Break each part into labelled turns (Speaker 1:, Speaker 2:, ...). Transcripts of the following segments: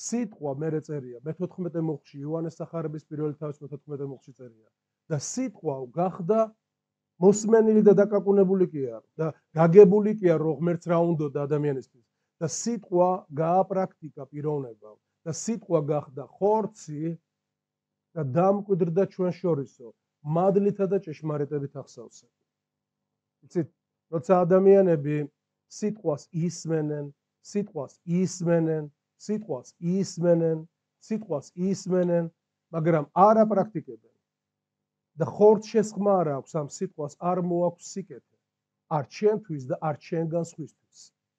Speaker 1: სიტყვა მერე წერია მე-14 მუხლში იოანეს სახარების პირველი თავის მე-14 მუხლში წერია და სიტყვა გახდა მოსმენილი და დაკაკუნებული კი არ და გაგებული კი არ რომ ღმერთს რა უნდოდა ადამიანისთვის და სიტყვა გააპრაქტიკა პიროვნება და სიტყვა გახდა ხორცი და დამკვიდრდა ჩვენ შორისო მადლითა და ჭეშმარიტებით ახსავსე. იცით, როცა ადამიანები სიტყვას ისმენენ, მაგრამ არ აპრაქტიკებენ და ხორცს შესხმა არ აქვს ამ სიტყვას, არ მოაქვს სიკეთე, არ ჩემთვის და არ ჩემგან სხვისთვის.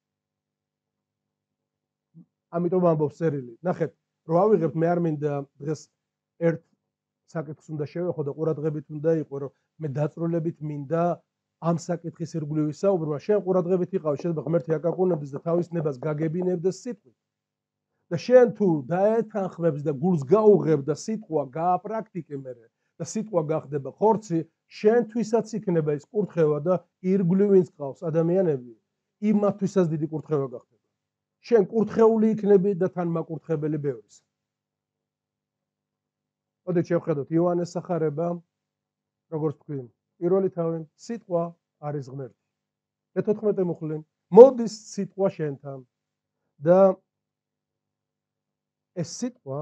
Speaker 1: ამიტომ ამბობს წერილი. ნახეთ, რომ ავიღებთ, მე არ მინდა დღეს ერთ საკითხს უნდა შევეხო და ყურადღებით უნდა იყო, რომ მე დაწვრილებით მინდა ამ საკითხის ირგვლივ ვისაუბრა, შენ ყურადღებით იყავი, შეიძლება ღმერთი აკაკუნებდეს და თავის ნებას გაგებინებდეს სიტყვით. და შენ თუ დაეთანხმებს და გულს გაუღებ და სიტყვა გააპრაქტიკე მერე და სიტყვა გახდება ხორცი, შენთვისაც იქნება ის კურთხევა და ირგვლივ ვინც ყავს ადამიანები, იმათვისაც დიდი კურთხევა გახდება. შენ კურთხეული იქნები და თან მაკურთხებელი ბევრისა. მოდით შევხედოთ იოანეს სახარება, როგორც თქვი, პირველი თავი, სიტყვა არის ღმერთი. მე-14 მუხლი, მოდის სიტყვა შენთან და ეს სიტყვა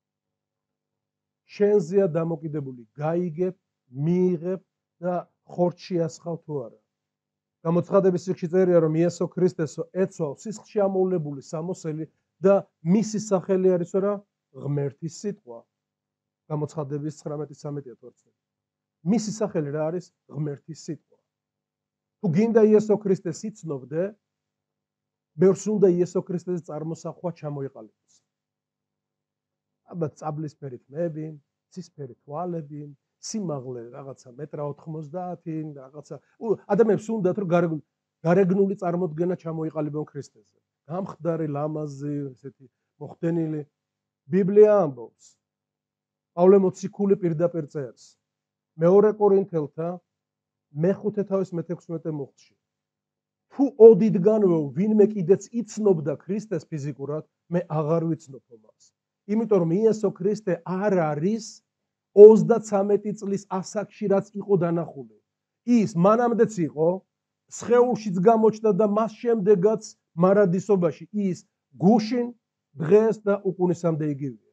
Speaker 1: შენზეა დამოკიდებული, გაიგებ, მიიღებ და ხორცში ასხავ თუ არა. გამოცხადების სიგში წერია, რომ იესო ქრისტესო ეცვა სისხლში ამოვლებული სამოსელი და მისი სახელი არის რა? ღმერთის სიტყვა. გამოცხადების 19:13. მისი სახელი რა არის? ღმერთის სიტყვა. თუ გინდა იესო ქრისტეს იცნობდე, ბევრს უნდა იესო ქრისტეს წარმოსახვა ჩამოიყალიბოს. ალბათ წაბლისფერი თმები, ცისფერი თვალები, სიმაღლე რაღაცა 1.90 რაღაცა. ადამიანებს უნდათ რომ გარეგნული წარმოდგენა ჩამოიყალიბონ ქრისტეზე. გამხდარი, ლამაზი, ესეთი მოხდენილი. ბიბლია ამბობს. პავლე მოციქული პირდაპირ წერს. მეორე კორინთელთა მე-5 თავის მე-16 მუხლში. თუ ოდითგანვე ვინმე კიდეც იცნობდა ქრისტეს ფიზიკურად, მე აღარ ვიცნობ მას. იმიტომ რომ იესო ქრისტე არ არის 33 წლის ასაკში რაც იყო დანახული. ის მანამდეც იყო, სხეულშიც გამოჩნდა და მას შემდეგაც მარადისობაში ის გუშინ დღეს და უკუნისამდე იგივეა.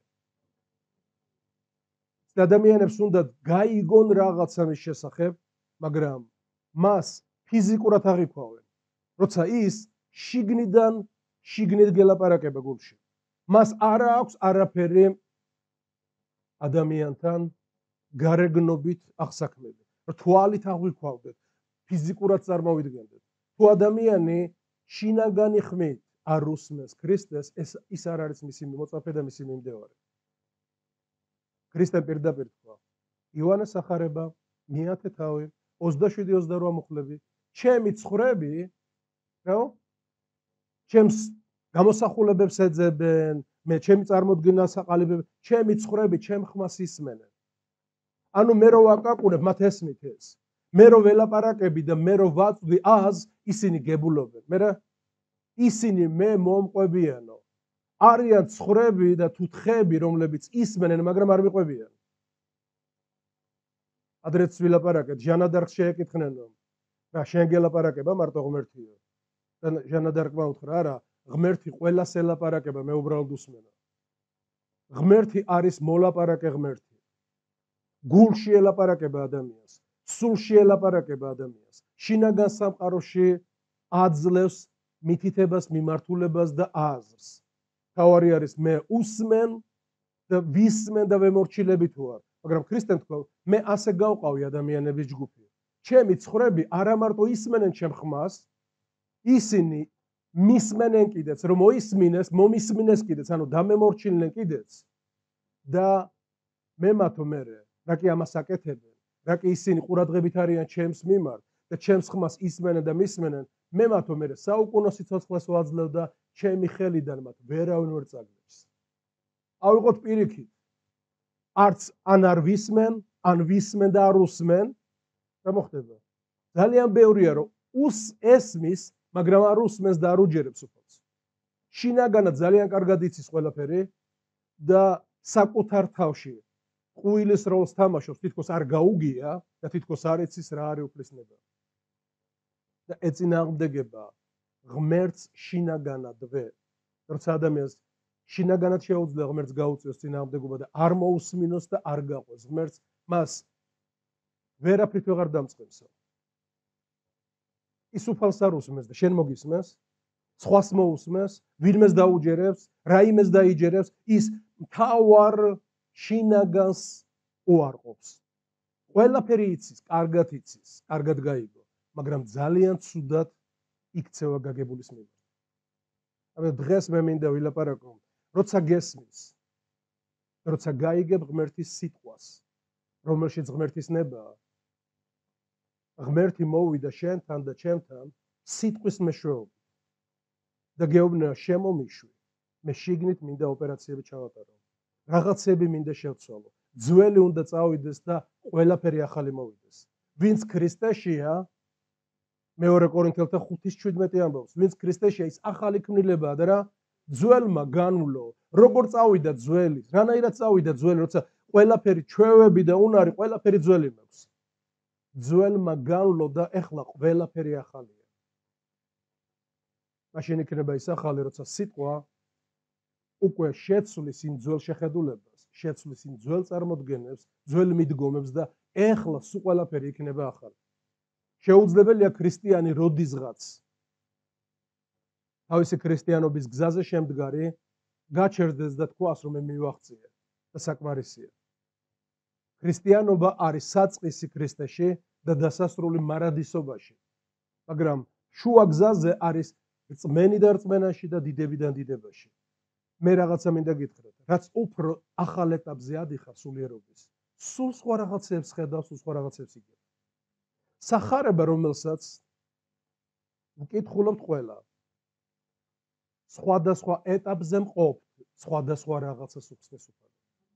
Speaker 1: ადამიანებს უნდა გაიგონ რაღაცა მის შესახებ, მაგრამ მას ფიზიკურად აღიქვავენ. როცა ის შიგნით გელაპარაკება გულში. მას არ აქვს არაფერი ადამიანთან გარეგნობით აღსაქმები. თვალით აღვიქვავდეთ, ფიზიკურად წარმოვიდგენდეთ. თუ ადამიანი შინაგანი ხმით არ უსმენს ქრისტეს, ის არ არის მისი მოწაფე და მისი მიმდევარი. ქრისტე პირდაპირ თქვა, იოანეს სახარება, მე-10 თავი, 27-28 მუხლები, ჩემი ცხვრები, ჩემს გამოსახულებებს ეძებენ, მე ჩემი წარმოდგენას აყალიბებენ, ჩემი ცხვრები ჩემ ხმას ისმენენ. ანუ მე რო ვაკაკუნებ, მათ ესმით ეს. მე რო ველაპარაკები და მე რო ვაწვდი აზ, ისინი გებულობენ. მე ისინი მე მომყვებიანო. არიან ცხვრები და თუ თხები, რომლებიც ისმენენ, მაგრამ არ მიყვებიან. ადრეც ვილაპარაკეთ, ჟანადარკს შეეკითხნენ, რა შენ გელაპარაკება მარტო ღმერთიო. და ჟანადარკმა უთხრა, არა, ღმერთი ყველას ელაპარაკება, მე უბრალოდ უსმენო. ღმერთი არის მოლაპარაკე ღმერთი. გულში ელაპარაკება ადამიანს, სულში ელაპარაკება ადამიანს. შინაგან სამყაროში აძლევს მითითებას, მიმართულებას და აზრს. თავარი არის მე უსმენ და ვისმენ და ვემორჩილები თუ არ. მაგრამ ქრისტემ თქვა, მე ასე გავყავი ადამიანების ჯგუფი. ჩემი ცხვრები არა მარტო ისმენენ ჩემ ხმას, ისინი მისმენენ კიდეც, რომ მოისმინეს, მომისმინეს კიდეც, ანუ დამემორჩილნენ კიდეც. და მე მათო მერე, რა კი ამას აკეთებენ, რა კი ისინი ყურადღებით არიან ჩემს მიმართ და ჩემს ხმას ისმენენ და მისმენენ, მე მათო მერე საუკუნო სიცოცხლეს ვაძლევ და ჩემი ხელიდან მათ ვერავინ ვერ წაგებს. ავიღოთ პირიქით. არც ან არ ვისმენ, ან ვისმენ და არ უსმენ, რა მოხდება? ძალიან ბევრია, რომ ესმის, მაგრამ არ უსმენს და არ უჯერებს უფალს. შინაგანად ძალიან კარგად იცის ყველაფერი და საკუთარ თავში ყვილის როლს თამაშობს, თითქოს არ გაუგია და თითქოს არ იცის რა არის უფლისნება. და ეწინააღმდეგება ღმერთს შინაგანადვე. როცა ადამიანს შინაგანად შეუძლია ღმერთს გაუწიოს წინააღმდეგობა და არ მოусმინოს და არ გაყვეს ღმერთს, მას ვერაფრით ვეღარ დამწყებსო. ის უფალს არ უსმენს და შენ მოგისმენს, სხვას მოусმენს, ვინმეს დაუჯერებს, რაიმეს დაიჯერებს, ის მთავარ შინაგანს უარყოფს. ყველაფერი იცის, კარგად გაიგო, მაგრამ ძალიან ცუდად იქცევა გაგებულის მიმართ. ამიტომ დღეს მე მინდა ვილაპარაკო, როცა გესმის, როცა გაიგებ ღმერთის სიტყვას, რომელშიც ღმერთის ნებაა, ღმერთი მოვიდა შენთან და ჩემთან სიტყვის მეშვეობით და გეუბნება შემომიშვი, მე შიგნით მინდა ოპერაციები ჩავატარო, რაღაცები მინდა შევცვალო, ძველი უნდა წავიდეს და ყველაფერი ახალი მოვიდეს. ვინც ქრისტეშია, მეორე კორინთელთა 5:17 ამბობს, ვინც ქრისტეშია, ის ახალი ქმნილებაა და რა ძველმა განვლო, როგორ წავიდა ძველი, რანაირად წავიდა ძველი, როცა ყველაფერი ჩვევები და უნარი, ყველაფერი ძველი მაქვს. ძველმა განვლო და ეხლა ყველაფერი ახალია. მაშინ იქნება ის ახალი, როცა სიტყვა უკვე შეცვლის იმ ძველ შეხედულებას, შეცვლის იმ ძველ წარმოდგენებს, ძველ მიდგომებს და ეხლა სულ ყველაფერი იქნება ახალი. შეუძლებელია ქრისტიანი როდისღაც თავისი ქრისტიანობის გზაზე შემდგარი გაჩერდეს და თქვას, რომ მე მივაღწია და საკმარისია. ქრისტიანობა არის საწყისი ქრისტეში და დასასრული მარადისობაში, მაგრამ შუა გზაზე არის რწმენი და რწმენაში და დიდებიდან დიდებაში. მე რაღაცა მინდა გითხრათ, რაც უფრო ახალ ეტაპზე ადიხარ სულიერობის, სულ სხვა რაღაცებს ხედავს, სულ სხვა რაღაცებს იგებს. სახარება, რომელსაც ვკითხულობთ ყველა, სხვადასხვა ეტაპზე მყოფ, სხვადასხვა რაღაცას უხსნეს უფალო.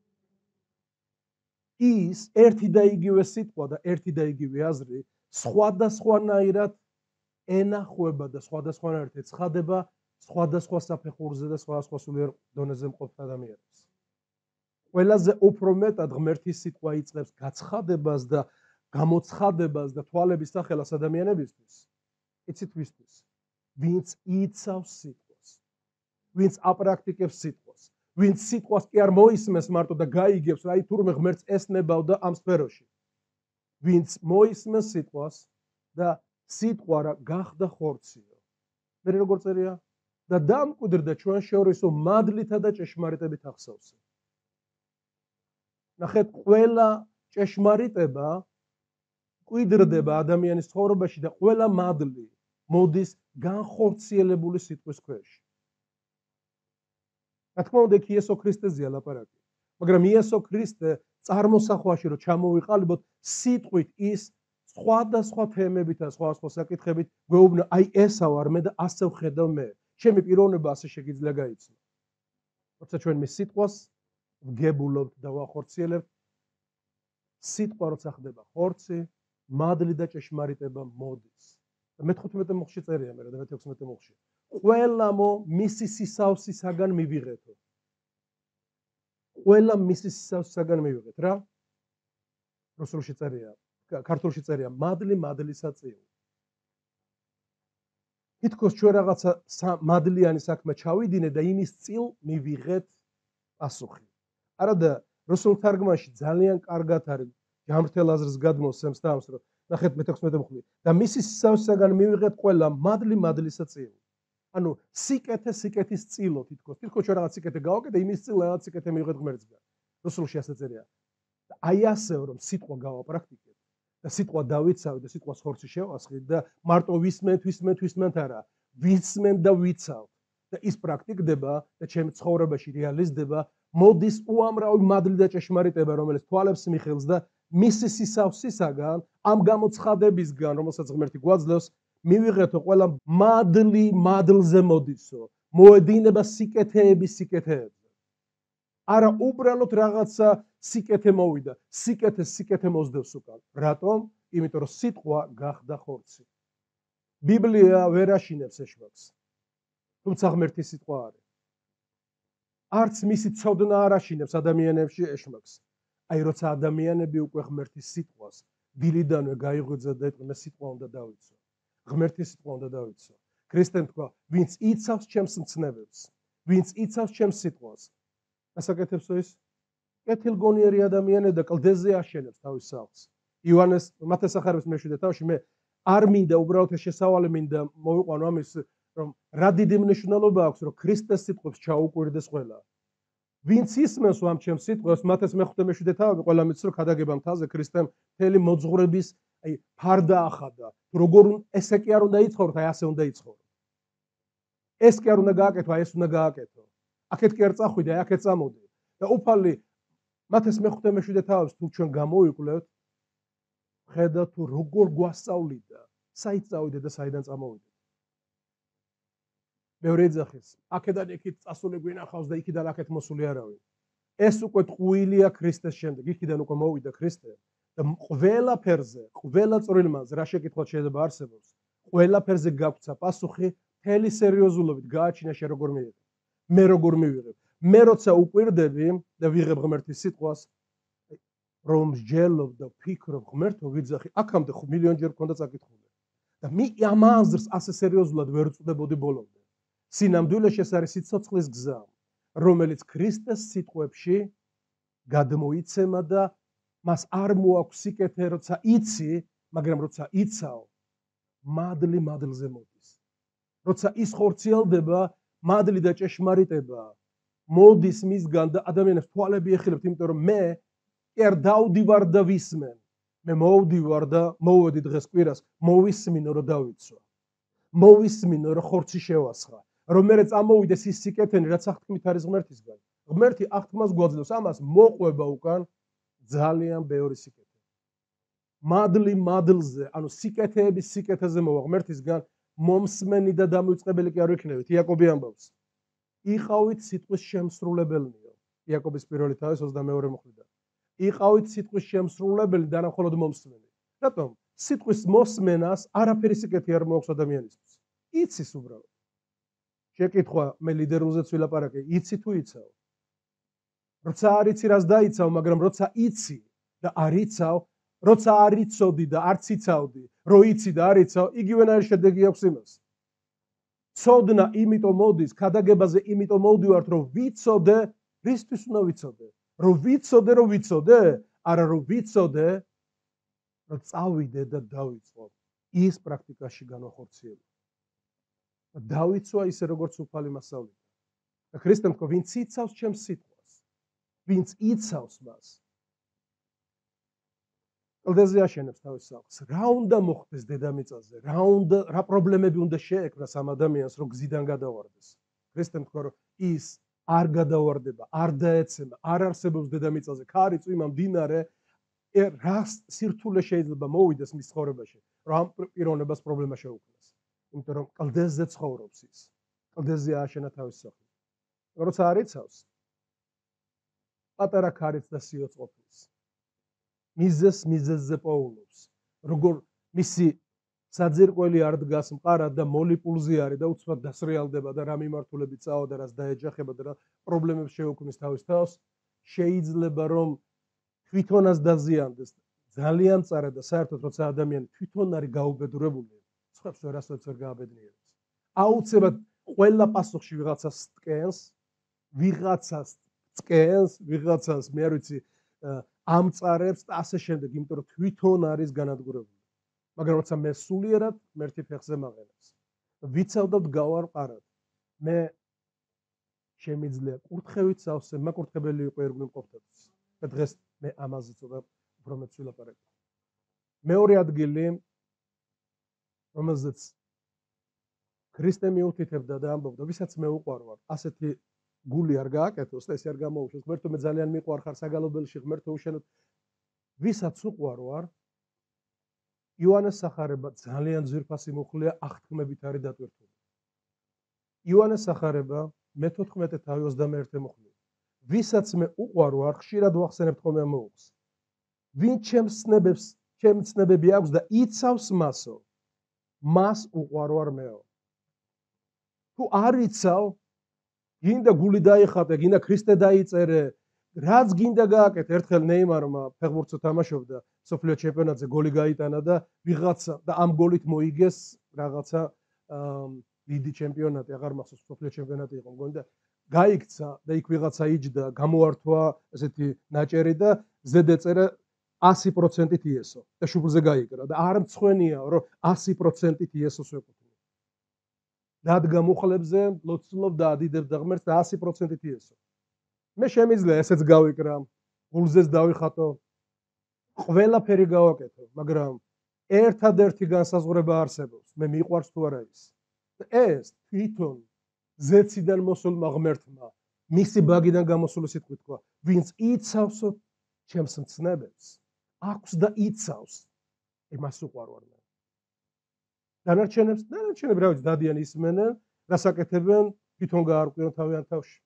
Speaker 1: ის ერთი და იგივე სიტყვა და ერთი და იგივე აზრი სხვადასხვანაირად ენახება და სხვადასხვანაირად ეცხადება სხვადასხვა საფეხურზე და სხვადასხვა სულიერ დონეზე მყოფ ადამიანებს. ყველაზე უფრო მეტად ღმერთის სიტყვა იწყებს გაცხადებას და გამოცხადებას და თვალების სახელას ადამიანებისთვის. იცით ვისთვის? ვინც იცავს სიტყვას, ვინც აპრაქტიკებს სიტყვას, ვინც სიტყვას კი არ მოისმენს მარტო და გაიგებს, აი თურმე ღმერთს ესნებავდა ამ სფეროში. ვინც მოისმენს სიტყვას და სიტყვა რა გახდა ხორციო. მე როგორ წერია? და დამკვიდრდა ჩვენ შორისო მადლითა და ჭეშმარიტებით ახსოვსე. ნახეთ, ყველა ჭეშმარიტება კვიდრდება ადამიანის ცხოვრებაში და ყველა მადლი მოდის განხორციელებული სიტყვის ქვეშ. რა თქმა უნდა, იქ იესო ქრისტეზეა ლაპარაკი, მაგრამ იესო ქრისტე წარმოსახვაში რომ ჩამოვიყალიბოთ, სიტყვით ის სხვადასხვა თემებით და სხვადასხვა საკითხებით გვეუბნა, აი ესა ვარ მე და ასე ვხედავ მე. ჩემი პიროვნება ასე შეგიძლია გაიცნო. როცა ჩვენ მის სიტყვას ვგებულობთ და ვახორციელებთ, სიტყვა როცა ხდება ხორცი, მადლი და ჭეშმარიტება მოდის. და მე-15 მოხში წერია მე და მე-16 მოხში. ყველამო მისი სისავსისაგან მივიღეთო. ყველა მისი სისავსისაგან მივიღეთ რა? რუსულში წერია, ქართულში წერია მადლი მადლისა წინ. თითქოს ჩვენ რაღაცა მადლიანი საქმე ჩავიდინე და იმის წილ მივიღეთ პასუხი. არადა რუსულ თარგმანში ძალიან კარგად არის ჯამრთელ აზრს გადმოსცემს და ამს რომ ნახეთ მე-16 მოხდი და მისი სისავსისაგან მივიღეთ ყველა მადლი მადლისა წინ. ანუ სიკეთე სიკეთის წილო თითქოს ჩვენ რაღაც სიკეთე გავაკეთე და იმის წილ რაღაც სიკეთე მივიღეთ ღმერთისგან. რუსულში ასე წერია. და აი ასე რომ სიტყვა გავაპრაქტიკებ და სიტყვა დავიცავ და სიტყვას ხორცი შევასხით და მარტო ვისმენთ არა, ვისმენ და ვიცავ და ის პრაქტიკდება და ჩემ ცხოვრებაში რეალიზდება, მოდის უამრავი მადლი და ჭეშმარიტება, რომელიც თვალებს მიხელს და მისი სისავსისაგან ამ გამოცხადებისგან, რომელსაც ღმერთი გვაძლევს, მივიღეთო ყველა მადლი მადლზე მოდისო, მოედინება სიკეთეები სიკეთეებზე. არა უბრალოდ რაღაცა სიკეთე მოვიდა, სიკეთე მოსდევს უკან. რატომ? იმიტომ რომ სიტყვა გახდა ხორცი. ბიბლია ვერ აშინებს ეშმაკს. თუმცა ღმერთის სიტყვა არის. არც მისი ცოდნა არ აშინებს ადამიანებში ეშმაკს. აი როცა ადამიანები უკვე ღმერთის სიტყვას დილიდანვე გაიღვიძა და ეთქვი სიტყვა უნდა დავიცვა. ღმერთის სიტყვა უნდა დავიცვა. ქრისტემ თქვა, ვინც იცავს ჩემს მცნებებს, ვინც იცავს ჩემს სიტყვას. ასაკეთებსო ის კეთილგონიერი ადამიანები და კლდეზე აშენებს თავის სახლს. იოანეს მათესახარების მე-7 თავში მე არ მინდა უბრალოდ ეს შესავალი მინდა მოვიყვანო ამის რომ რა დიდი მნიშვნელობა აქვს რომ ქრისტეს სიტყვებს ჩაუკვირდეს ყველა. ვინც ისმენს ამ ჩემს სიტყვებს მათეს მე-5-7 თავი ყველა მიცს რომ ქადაგება მთაზე ქრისტემ მთელი მოძღვრების აი ფარდა ახადა. როგორ ესე კი არ უნდა იცხოვროთ, აი ასე უნდა იცხოვროთ. ეს კი არ უნდა გააკეთო, აი ეს უნდა გააკეთო. აქეთ კი არ წახვიდე, აი აქეთ წამოდი. და უფალი მათეს მე-5-7 თავს თუ ჩვენ გამოვიკვლევთ, ხედავთ თუ როგორ გვასწავლიდა, საით წავიდე და საიდან წამოვიდე. მეორე ეძახის, აქედან იქით წასული გვინახავს და იქიდან აქეთ მოსული არავინ. ეს უკვე ტყუილია ქრისტეს შემდეგ, იქიდან უკვე მოვიდა ქრისტე და ყველა ფერზე, ყველა წვრილმანზე რა შეკითხვა შეიძლება არსებობს, ყველა ფერზე გაგვცა პასუხი, მთელი სერიოზულობით გააჩინა შე როგორ მიიღე. მე როგორ მივიღებ. მე როცა უკვირდები და ვიღებ ღმერთის სიტყვას, რომ მსჯელობ და ვფიქრობ ღმერთო ვიძახი, აქამდე მილიონჯერ მქონდა წაკითხული. და მე ამ აზრს ასე სერიოზულად ვერ წვდებოდი ბოლომდე. სინამდვილეში ეს არის სიცოცხლის გზა, რომელიც ქრისტეს სიტყვებში გადმოიცემა და მას არ მოაქვს სიკეთე, როცა იცი, მაგრამ როცა იცავ, მადლი მადლზე მოდის. როცა ის ხორციელდება, მადლი და ჭეშმარიტება მოდის მისგან და ადამიანებს თვალები ეხილებთ, იმიტომ რომ მე კი არ დავდივარ და ვისმენ. მე მოვდივარ და მოვედი დღეს კვირას, მოვისმინო რომ დავიცვა. მოვისმინო რომ ხორცი შევასხა. რომ მე წამოვიდეს ის სიკეთენი, რაც აღთქმით არის ღმერთისგან. ღმერთი აღთქმას გვაძლევს, ამას მოყვება უკან ძალიან ბევრი სიკეთე. მადლი მადლზე, ანუ სიკეთეების სიკეთეზე მოვა ღმერთისგან, მომსმენი და დამოიწყებელი კი არ ვიქნებით. იაკობი ამბობს. იყავით სიტყვის შემსრულებელნიო. იაკობის პირველი თავის 22 მუხლიდან. იყავით სიტყვის შემსრულებელი და არა მხოლოდ მომსმენი. რატომ? სიტყვის მოსმენას არაფერი სიკეთე არ მოაქვს ადამიანისთვის. იცის უბრალოდ. შეკითხვა მე ლიდერულზეც ვილაპარაკე, იცი თუ იცავ? როცა არ იცი რას დაიცავ, მაგრამ როცა იცი და არ იცავ, როცა არ იცოდი და არც იცავდი, რო იცი და არ იცავ, იგივენაირი შედეგი აქვს იმას. ცოდნა იმიტომ მოდის, ქადაგებაზე იმიტომ მოვდივართ, რომ ვიცოდე, რისთვის უნდა ვიცოდე? რომ ვიცოდე, არა რომ ვიცოდე, რომ წავიდე და დავიწყო. ის პრაქტიკაში განვახორციელო. დავიცვა ისე როგორც უფალი მასწავლიდა. და ქრისტემ თქვა, ვინც იცავს ჩემს სიტყვას, ვინც იცავს მას, კლდეზე აშენებს თავის სახლს. რა უნდა მოხდეს დედამიწაზე? რა პრობლემები უნდა შეექმნას ამ ადამიანს, რომ გზიდან გადავარდეს? ქრისტემ თქვა, რომ ის არ გადავარდება, არ დაეცემა, არ არსებობს დედამიწაზე ქარი, წვიმა, მდინარე, რა სირთულე შეიძლება მოვიდეს მის ცხოვრებაში, რომ ამ პიროვნებას პრობლემა შეუქმნას. იმიტომ რომ კლდეზე ცხოვრობს ის. კლდეზე ააშენა თავის სახლი. როცა არ იცავს, პატარა ქარით და სიოწყოფის. მიზეზზე პოულობს. როგორ მისი საძირკველი არ დგას მყარად და მოლი პულზე არის და უცბად დასრიალდება და რა მიმართულებით წავა და რას დაეჯახება და რა პრობლემებს შეუქმნის თავის თავს, შეიძლება რომ თვითონაც დაზიანდეს. ძალიან მწარა და საერთოდ როცა ადამიანი თვითონ არის გაუბედურებული, სხვებს ვერასოდეს ვერ გააბედნიერებს. აუცილებლად ყველა პასუხში ვიღაცას ვიღაცას მე არ ვიცი ამწარებს და ასე შემდეგ, იმიტომ რომ თვითონ არის განადგურებული. მაგრამ როცა მე სულიერად ღმერთი ფეხზე მაღენებს, ვიცავ და ვდგავარ მყარად, მე შემიძლია კურთხევით სავსე, მაკურთხებელი იყო ერგული მყოფთათვის. და დღეს მე ამაზე ცოტა უფრო მეც ვილაპარაკე. მეორე ადგილი, რომელზეც ქრისტე მიუთითებდა და ამბობდა, ვისაც მე უყვარვარ, ასეთი გული არ გააკეთოს და ეს არ გამოუშვეს. ღმერთო მე ძალიან მიყვარხარ საგალობელში, ღმერთო უშენოდ ვისაც უყვარვარ, იოანეს სახარება ძალიან ძვირფასი მუხლია, აღთქმებით არის დატვირთული. იოანეს სახარება მე-14 თავი 21 მუხლია. ვისაც მე უყვარვარ, ხშირად ვახსენებთ ხოლმე ამ მოუხს. ვინ ჩემს ცნებები აქვს და იცავს მასო, მას უყვარვარ მეო. თუ არ იცავ, გინდა გული დაიხატე, გინდა ქრისტე დაიწერე, რაც გინდა გააკეთე. ერთხელ ნეიმარმა ფეხბურთს თამაშობდა, სოფლიო ჩემპიონატზე გოლი გაიტანა და ვიღაცა და ამ გოლით მოიგეს რაღაცა დიდი ჩემპიონატი, აღარ მახსოვს, სოფლიო ჩემპიონატი იყო მგონი და გაიქცა და იქ ვიღაცა იჯდა, გამოართვა ესეთი ნაჭერი და ზედ ეწერა 100%-ით იესო და შუბლზე გაიგრა და არ მცხვენია რომ 100%-ით იესოს ვეკუთვნი. დადგა მუხლებზე, ლოცულობდა, ადიდებდა ღმერთს და 100%-ით იესო. მე შემიძლია ესეც გავიკრა, გულზეც დავიხატო, ყველაფერი გავაკეთო, მაგრამ ერთადერთი განსაზღვრება არსებობს, მე მიყვარს თუ არა ის. ეს თვითონ ზეციდან მოსულმა ღმერთმა, მისი ბაგიდან გამოსული სიტყვით თქვა, ვინც იცავსო ჩემს მცნებებს, აქვს და იცავს, იმას უყვარვარ მე. დანარჩენები რა ვიცი, დადიან ისმენენ, გასაკეთებენ, თვითონ გაარკვიონ თავიანთ თავში.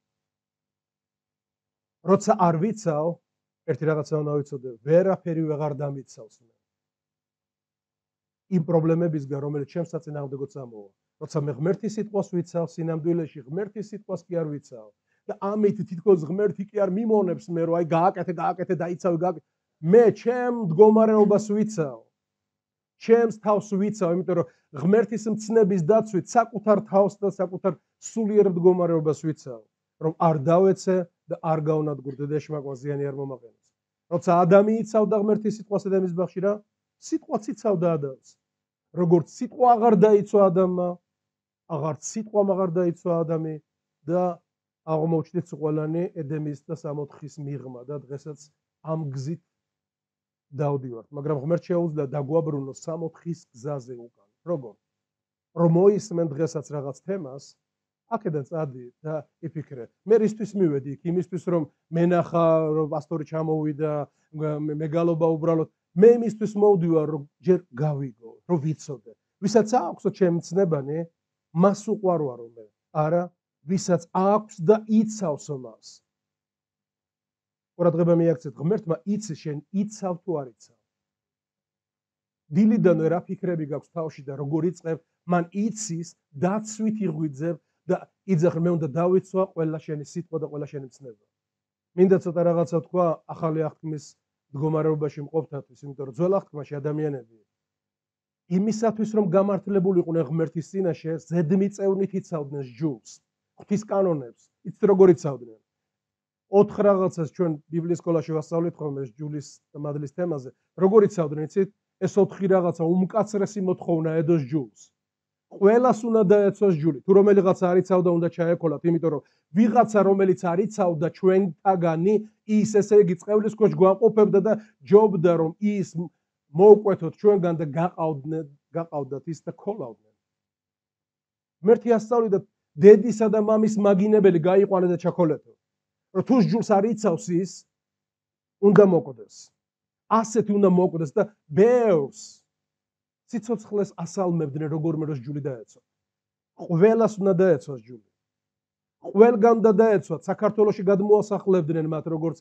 Speaker 1: როცა არ ვიცავ, ერთი რაღაცა უნდა ვიცოდე, ვერაფერი ვეღარ დამიცავს მე. იმ პრობლემებისგან, რომელიც ჩემს საწინააღმდეგოდ წამოვა. როცა მე ღმერთის სიტყვას ვიცავ, სინამდვილეში ღმერთის სიტყვას კი არ ვიცავ. და ამით თითქოს ღმერთი კი არ მიმონებს მე, რომ აი გააკეთე, დაიცავე, მე ჩემ მდგომარეობას ვიცავ. ჩემს თავს ვიცავ, იმიტომ რომ ღმერთის მცნების დაცვით საკუთარ თავს და საკუთარ სულიერ მდგომარეობას ვიცავ, რომ არ დავეცე და არ გავნადგურდე და ეშმაკმა ზიანი არ მომაყენოს. როცა ადამი იცავდა ღმერთის სიტყვას და მისბახში რა, სიტყვაც იცავდა ადამიანს. როგორც სიტყვა აღარ დაიცვა ადამიანმა, აღარც სიტყვამ აღარ დაიცვა ადამი და აღმოჩნდით ყველანი ედემის და 64-ის მიღმა და დღესაც ამ გზით დავდივართ, მაგრამ ღმერთ შეუძლია დაგვაბრუნოს 64-ის გზაზე უკან. როგორ? რომ მოისმენ დღესაც რაღაც თემას, აქედან წადი და იფიქრე. მე რისთვის მივედი იქ? იმისთვის რომ მენახა, რომ პასტორი ჩამოვიდა, მეგალობა უბრალოდ. მე იმისთვის მოვდივარ, რომ ჯერ გავიგო, რომ ვიცოდე. ვისაც აქვსო ჩემი ცნებანი, მას უყვარვარო მე. არა, ვისაც აქვს და იცავსო მას. ყურადღება მიაქცეთ, ღმერთმა იცის შენ იცავ თუ არ იცავ. დილიდანვე რა ფიქრები გაქვს თავში და როგორ იწყებ, მან იცის, დაცვით იღვიძებ და იძახი მე უნდა დავიცვა ყველა შენი სიტყვა და ყველა შენი ცნება. მინდა ცოტა რაღაცა თქვა ახალი აღთქმის მდგომარეობაში მყოფთათვის, იმიტომ რომ ძველ აღთქმაში ადამიანები იმისათვის რომ გამართლებულიყვნენ ღმერთის წინაშე, ზედმიწევნით იცავდნენ ჯულს, ღვთის კანონებს. იცით როგორ იცავდნენ? 4 რაღაცას ჩვენ ბიბლიის სკოლაში ვასწავლით ხოლმე ჯულის და მადლის თემაზე. როგორ იცავდნენ, იცით? ეს 4 რაღაცა უმკაცრესი მოთხოვნა ედოს ჯულს. ყველას უნდა დაეცვას ჯული. თუ რომელიღაც არ იცავდა, უნდა ჩაეკოლათ, იმიტომ რომ ვიღაცა რომელიც არ იცავდა ჩვენთაგანი, ის ესე იგი წყევლის ქვეშ გვამყოფებდა და ჯობდა რომ ის მოუკვეთოთ ჩვენგან და გაყავდათ ის და ქოლავდნენ. ღმერთი ასწავლიდა დედისა და მამის მაგინებელი გაიყვანე და ჩაქოლეთო. რომ თუ ჯულს არ იცავს ის, უნდა მოკვდეს. ასეთი უნდა მოკვდეს და ბევრს სიცოცხლეს ასალმებდნენ როგორმე რომ ჯული დაეცვა. ყველას უნდა დაეცვას ჯული. ყველგან უნდა დაეცვათ. საქართველოში გადმოასახლებდნენ მათ როგორც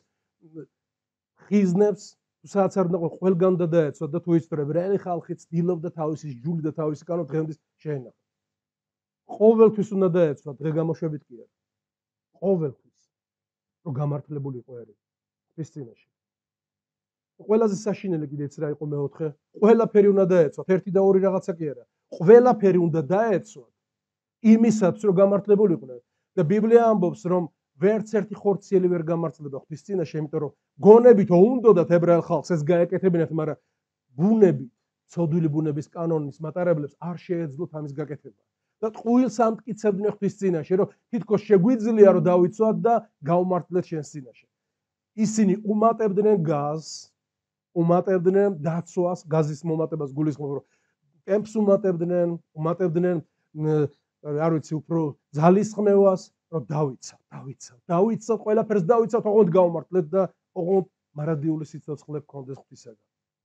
Speaker 1: ხიზნებს, სადაც არ უნდა ყველგან უნდა დაეცვათ და თუ იცით რომ ებრაელი ხალხი ცდილობდა თავისი ჯული და თავისი კანონი დღემდე შეენახა. ყოველთვის უნდა დაეცვათ, დღე გამოშვებით კი არა. ყოველთვის რომ გამართლებულიყო ერი ღვთის წინაშე. ყველაზე საშინელი კიდეც რა იყო მეოთხე, ყველაფერი უნდა დაეცვათ, ერთი და ორი რაღაცა კი არა. ყველაფერი უნდა დაეცვათ იმისათვის რომ გამართლებულიყვნენ და ბიბლია ამბობს რომ ვერც ერთი ხორციელი ვერ გამართლება ღვთის წინაშე, იმიტომ რომ გონებით უნდათ ებრაელ ხალხს ეს გაეკეთებინათ, მაგრამ ბუნებით, ცოდვილი ბუნების კანონის მატარებლებს არ შეეძლოთ ამის გაკეთება. და ტყუილს ამტკიცებდნენ ღვთის წინაშე, რომ თითქოს შეგვიძლია რომ დავიცვათ და გავმართლეთ შენს წინაშე. ისინი უმატებდნენ გაზს, უმატებდნენ დაცვას, გაზის მომატებას გულისხმობ, რომ კემპს უმატებდნენ, არ ვიცი, უფრო ძალისხმევას, რომ დავიცავ, ყველაფერს დავიცავ, ოღონდ გავმართლეთ და ოღონდ მარადიული სიცოცხლე გქონდეს ღვთისაგან.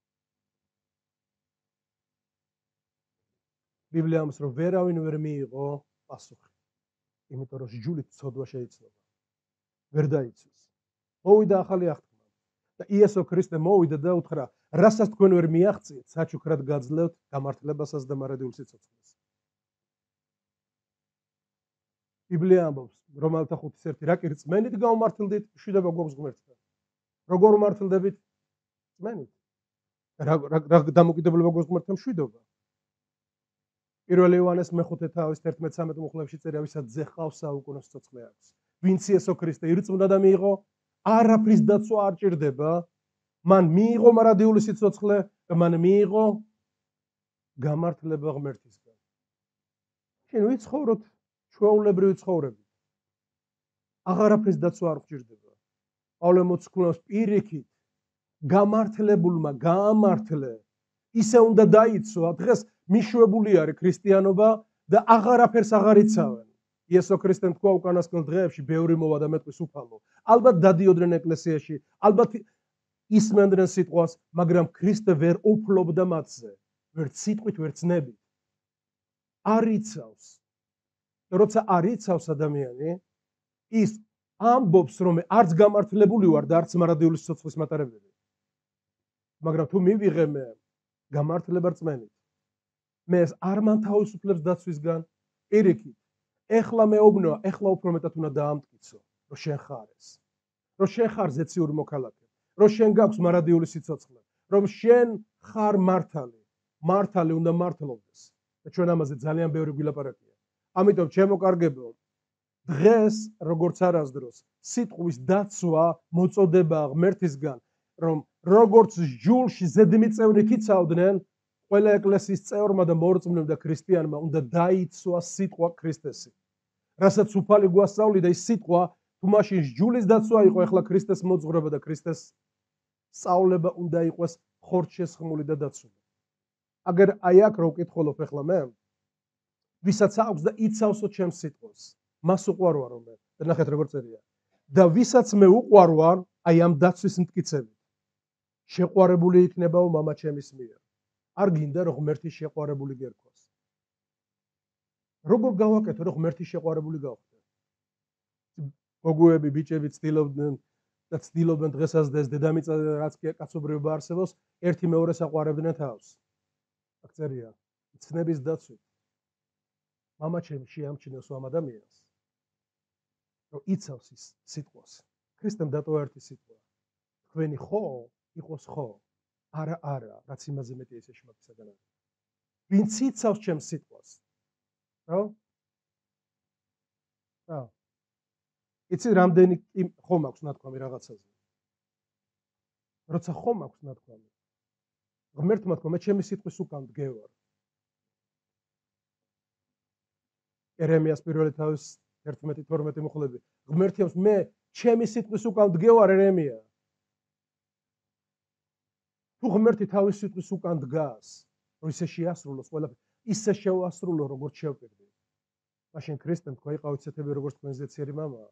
Speaker 1: ბიბლია ამბობს, რომ ვერავინ ვერ მიიღო პასუხი, იმიტომ რომ ჯულით ცოდვა შეიცნობა. ვერ დაიცვის. მოვიდა ახალი აღთქმა და იესო ქრისტე მოვიდა და უთხრა, რასაც თქვენ ვერ მიაღწიეთ, საჩუქრად გაძლევთ გამართლებასაც და მარადიულ სიცოცხლეს. ბიბლია ამბობს, რომელთა 5-1 რა კი რწმენით გაუმართლდით, მშვიდობა გვაქვს ღმერთთან. როგორ უმართლდებით? რწმენით. რა დამოკიდებულება გვაქვს ღმერთთან? მშვიდობა. 1 იოანეს მეხუთე თავის 11-13 მუხლებში წერია, ვისაც ძე ჰყავს საუკუნო სიცოცხლე აქვს. ვინც იესო ქრისტე ირწმუნა და მიიღო, არაფრის დაცვა არ ჭირდება. მან მიიღო მარადიული სიცოცხლე და მან მიიღო გამართლება ღმერთისგან. შენ ვიცხოვროთ ჩვეულებრივი ცხოვრებით. აღარაფრის დაცვა არ გჭირდება. პავლე მოციქულს პირიქით გამართლებულმა გაამართლე ისე უნდა დაიცვა, დღეს მიშვებული არის ქრისტიანობა და აღარაფერს აღარ იცავენ. იესო ქრისტემ თქვა უკანასკნელ დღეებში, ბევრი მოვა და მეტყვის უფალო. ალბათ დადიოდნენ ეკლესიაში, ალბათ ისმენდნენ სიტყვას, მაგრამ ქრისტე ვერ უფლობდა მათზე. ვერც სიტყვით, ვერც ნებით. არ იცავს. როცა არ იცავს ადამიანი, ის ამბობს, რომ არც გამართლებული ვარ და არც მარადიული სიცოცხლის მატარებელი. მაგრამ თუ მივიღე მე გამართლება რწმენით, მე არ მანთავისუფლებს დაცვისგან, პირიქით. ეხლა მეუბნება, ეხლა უფრო მეტად უნდა დაამტკიცო, რომ შენ ხარ ეს. რომ შენ ხარ ზეციური მოქალაქე, რომ შენ გაქვს მარადიული სიცოცხლე, რომ შენ ხარ მართალი. მართალი უნდა მართლობდეს. და ჩვენ ამაზე ძალიან ბევრი გვილაპარაკია. ამიტომ ჩემო კარგებო, დღეს როგორც არასდროს სიტყვის დაცვა მოწოდება ღმერთისგან, რომ როგორც ჯულში ზედმიწევნით იცავდნენ, ყველა ეკლესიის წევრმა და მორწმუნემ და ქრისტიანმა უნდა დაიცვა სიტყვა ქრისტესი. რასაც უფალი გვასწავლიდა ის სიტყვა, თუ მაშინ ჯულის დაცვა იყო, ახლა ქრისტეს მოძღვრება და ქრისტეს სწავლება უნდა იყოს ხორცშესხმული და დაცული. აგერ აი აქ რო ვკითხულობ ახლა მე, ვისაც აქვს და იცავსო ჩემს სიტყვას, მას უყვარვარო მე. და ნახეთ როგორ წერია. და ვისაც მე უყვარვარ, აი ამ დაცვის მტკიცებით, შეყვარებული იქნებაო მამა ჩემის მიერ. არ გინდა რომ ღმერთი შეყვარებული გერქოს. როგორ გავაკეთო რომ ღმერთი შეყვარებული გავხდე? გოგოები, ბიჭები ცდილობდნენ და ცდილობენ დღესაც და ეს დედამიწა რაც კი კაცობრიობა არსებობს, ერთი მეორეს აყვარებდნენ თავს. აქ წერია, ცნების დაცვით. მამა ჩემი შეამჩნევს ამ ადამიანს, რომ იცავს ის სიტყვას. ქრისტემ დატოვა ერთი სიტყვა. თქვენი ხო იყოს ხო, არა არა, რაც იმაზე მეტია ის ეშმაკისაგან არის. ვინც იცავს ჩემს სიტყვას, რა? რა? იცი რამდენი ხო მაქვს ნათქვამი რაღაცაზე? როცა ხო მაქვს ნათქვამი, ღმერთმა თქვა, მე ჩემი სიტყვის უკან დგევარ. ერემიას პირველი თავის 11-12 მუხლები. ღმერთი ამს მე ჩემი სიტყვის უკან დგევარ ერემია. თუ ღმერთი თავის სიტყვის უკან დგას, რომ ისე შეასრულოს ყველაფერი, ისე შევასრულო, როგორც შევპირდი. მაშინ ქრისტემ თქვა, იყავით ისეთები, როგორც თქვენი ზეციერი მამა.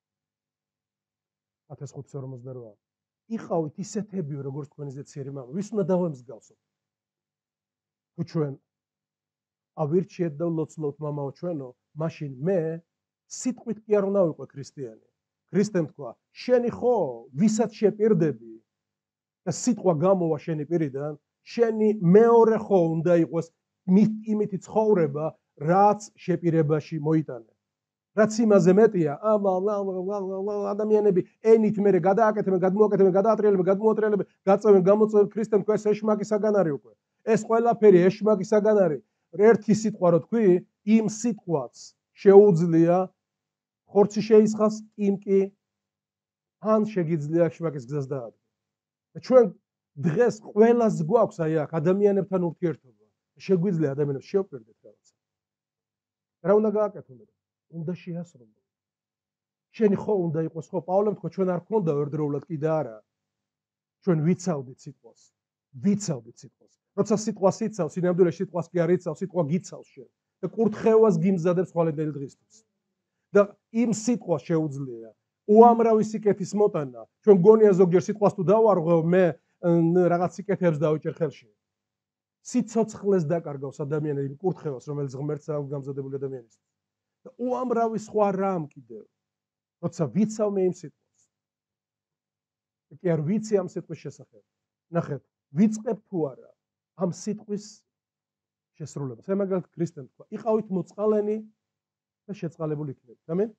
Speaker 1: 1548. იყავით ისეთები, როგორც თქვენი ზეციერი მამა. ვის უნდა დავემსგავსოთ? თუ ჩვენ ავირჩიეთ და ვლოცულობთ მამაო ჩვენო, მაშინ მე სიტყვით კი არ უნდა ვიყო ქრისტიანი. ქრისტემ თქვა, შენი ხო, ვისაც შეპირდები და სიტყვა გამოვა შენი პირიდან, შენი მეორე ხო უნდა იყოს იმითი ცხოვრება, რაც შეპირებაში მოიტანე. რაც იმაზე მეტია, ადამიანები ენით მერე გადააკეთებენ, გადმოაკეთებენ, გადაატრიალებენ, გაწევენ, გამოწევენ, ქრისტემ თქვა ეს ეშმაკისაგან არის უკვე. ეს ყველაფერი ეშმაკისაგან არის. ერთი სიტყვა რო თქვი, იმ სიტყვას შეუძლია ხორცი შეისხას, კიმკი, ან შეგიძლია ეშმაკის გზას დაადგა. და ჩვენ დღეს ყველას გვაქვს აი აქ ადამიანებთან ურთიერთობა. შეგვიძლია ადამიანებს შევპირდეთ რაღაცა. რა უნდა გააკეთო? უნდა შეასრულო. შენი ხო უნდა იყოს ხო? პავლემ თქვა, ჩვენ არ გქონდა ერთდროულად კი და არა. ჩვენ ვიცავდით სიტყვას. ვიცავდით სიტყვას. როცა სიტყვას იცავს, სინამდვილეში სიტყვას კი არ იცავს, სიტყვა გიცავს შენ. და კურთხევას გიმზადებს ხვალინდელი დღისთვის. და იმ სიტყვას შეუძლია უამრავი სიკეთის მოტანა. ჩვენ გონია ზოგჯერ სიტყვას თუ დავარღვევ, მე რაღაც სიკეთებს დავიჭერ ხელში. სიცოცხლეს დაკარგავს ადამიანები კურთხევას, რომელიც ღმერთს აქვს გამზადებული ადამიანისთვის. და უამრავი სხვა რამ კიდევ. როცა ვიცავ მე იმ სიტყვას. კი არ ვიცი ამ სიტყვის შესახებ. ნახეთ, ვიწყებ თუ არა ამ სიტყვის შესრულებას. მაგალითად ქრისტემ თქვა, იყავით მოწყალენი და შეწყალებული იქნება. ამენ?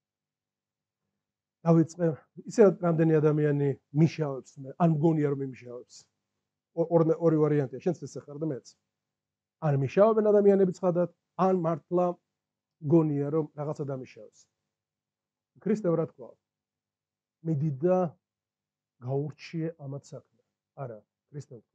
Speaker 1: დავიწყე ისე რამდენი ადამიანი მიშავებს მე, ან მგონია რომ იმიშავებს. ორი ვარიანტია, შენც ესე ხარ და მეც. ან მიშავებენ ადამიანები ცხადად, ან მართლა მგონია რომ რაღაცა დამიშავებს. ქრისტემ რა თქვა? მიდი და გაურჩიე ამათ საქმე. არა, ქრისტემ თქვა.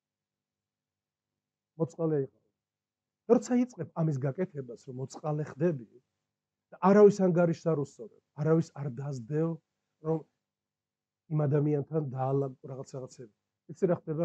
Speaker 1: მოწყალე იყო. როცა იწყებ ამის გაკეთებას, რომ მოწყალე ხდები და არავის ანგარიშს არ უსწორებ, არავის არ დაძდევ, რომ იმ ადამიანთან დაალაგო რაღაცები. იცი რა ხდება?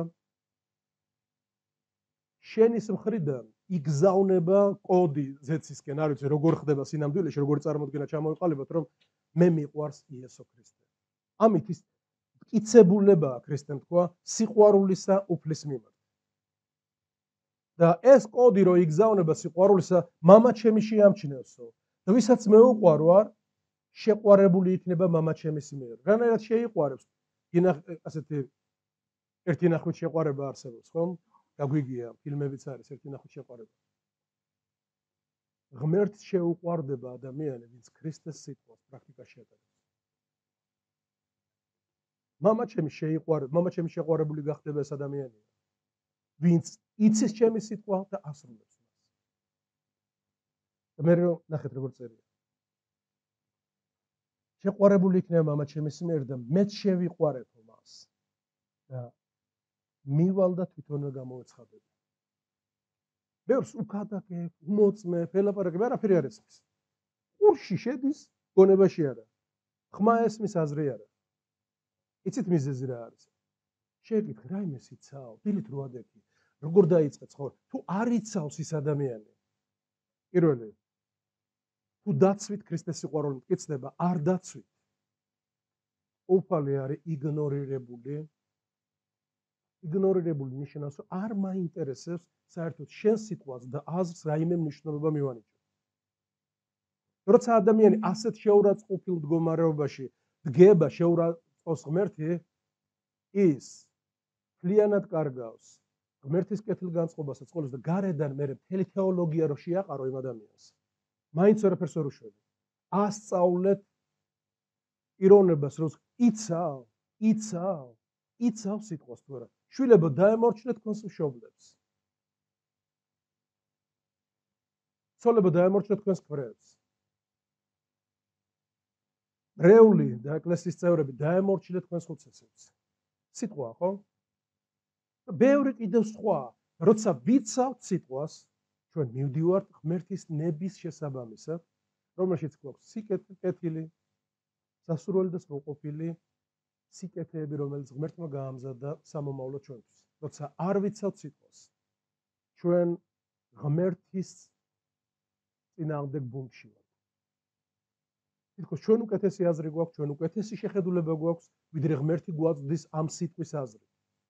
Speaker 1: შენის მხრიდან იგზავნება კოდი ზეცისკენ, არ ვიცი როგორ ხდება სინამდვილეში, როგორ წარმოდგენა ჩამოვიყალიბოთ, რომ მე მიყვარს იესო ქრისტე. ამით ის მტკიცებულებაა ქრისტემ თქვა სიყვარულისა უფლის მიმართ. და ეს კოდი რო იგზავნება სიყვარულისა, მამა ჩემი შეამჩნევსო. და ვისაც მე უყვარვარ, შეყვარებული იქნება მამა ჩემის მიერ. რანაირად შეიყვარებს? ასეთი ერთი ნახვით შეყვარება არსებობს, ხომ? გაგვიგია, ფილმებიც არის ერთი ნახვით შეყვარება. ღმერთს შეუყვარდება ადამიანი, ვინც ქრისტეს სიტყვას პრაქტიკაში ატარებს. მამა ჩემი შეყვარებული გახდება ეს ადამიანია, ვინც იცის ჩემი სიტყვა და ასრულებს მას. მე ნახეთ როგორ წერია. შეყვარებული იქნება მამა ჩემის მიერ და მეც შევიყვარებო მას. და მივალ და თვითონვე გამოვეცხადებ. ბევრს უკადაგებ, უმოწმებ, ელაპარაკებ, არაფერი არ ესმის. ყურში შედის, გონებაში არა. ხმა ესმის, აზრი არა. იცით მიზეზი რა არის? შეკითხე, რაიმე სიცავ, დილით რო ადექი, როგორ დაიწყე ცხოვრება? თუ არ იცავს ის ადამიანი, პირველი, თუ დაცვით ქრისტეს სიყვარული მტკიცდება, არ დაცვით. უფალი არის იგნორირებული ნიშნავს, რომ არ მაინტერესებს საერთოდ შენ სიტყვას და აზრს რაიმე მნიშვნელობა მივანიჭო. როცა ადამიანი ასეთ შეურაცხყოფილ მდგომარეობაში დგება, შეურაცხყოფს ღმერთი, ის მთლიანად კარგავს ღმერთის კეთილგანწყობასაც ყოველს და გარედან მე მთელი თეოლოგია რო შეაყარო იმ ადამიანს. მაინც ვერაფერს ვერ უშვები. ასწავლეთ ირონებას, რომ იცავ სიტყვას თუ არა. შვილებო, დაემორჩილეთ თქვენს მშობლებს. ცოლებო, დაემორჩილეთ თქვენს ქმრებს. რეული და ეკლესიის წევრები, დაემორჩილეთ თქვენს ხუცესებს. სიტყვა, ხო? ბევრი კიდევ სხვა, როცა ვიცავთ სიტყვას, ჩვენ მივდივართ ღმერთის ნების შესაბამისად, რომელშიც გვაქვს სიკეთილი, სასურველი და სრულყოფილი სიკეთეები, რომელიც ღმერთმა გაამზადა სამომავლო ჩვენთვის. როცა არ ვიცავთ სიტყვას, ჩვენ ღმერთის წინააღმდეგ ბუნტში ვართ. თითქოს ჩვენ უკეთესი აზრი გვაქვს, ჩვენ უკეთესი შეხედულება გვაქვს, ვიდრე ღმერთი გვაწვდის ამ სიტყვის აზრი.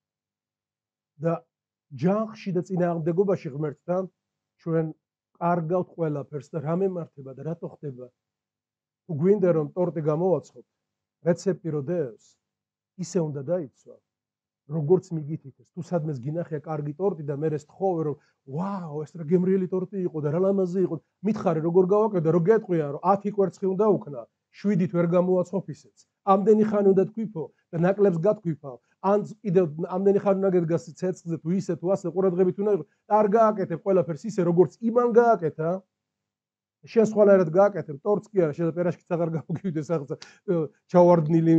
Speaker 1: და ჯანხში და წინააღმდეგობაში ღმერთთან ჩვენ კარგავთ ყველაფერს და რა მემართება და რატო ხდება? თუ გვინდა რომ ტორტი გამოვაცხოთ, რეცეპტი რო დევს, ისე უნდა დაიცვა, როგორც მიგითითეს. თუ სადმეს გინახია კარგი ტორტი და მე ეს თხოვე რომ ვაუ, ეს რა გემრიელი ტორტი იყო და რა ლამაზი იყო, მითხარი როგორ გავაკეთე, რო გეტყვია რომ 10 კვერცხი უნდა უქნა, 7-ით ვერ გამოვაცხობ ისეც. ამდენი ხანი უნდა თქვიფო და ნაკლებს გათქვიფავ. ან კიდევ ამდენი ხანი უნდა გედგას ცეცხლზე თუ ისე თუ ასე ყურადღებით უნდა იყო. არ გააკეთებ ყველაფერს ისე როგორც იმან გააკეთა. შენ სხვანაირად გააკეთებ, ტორტს კი არა, შეიძლება პერაშკიც აღარ გამოგივიდეს რაღაცა ჩავარდნილი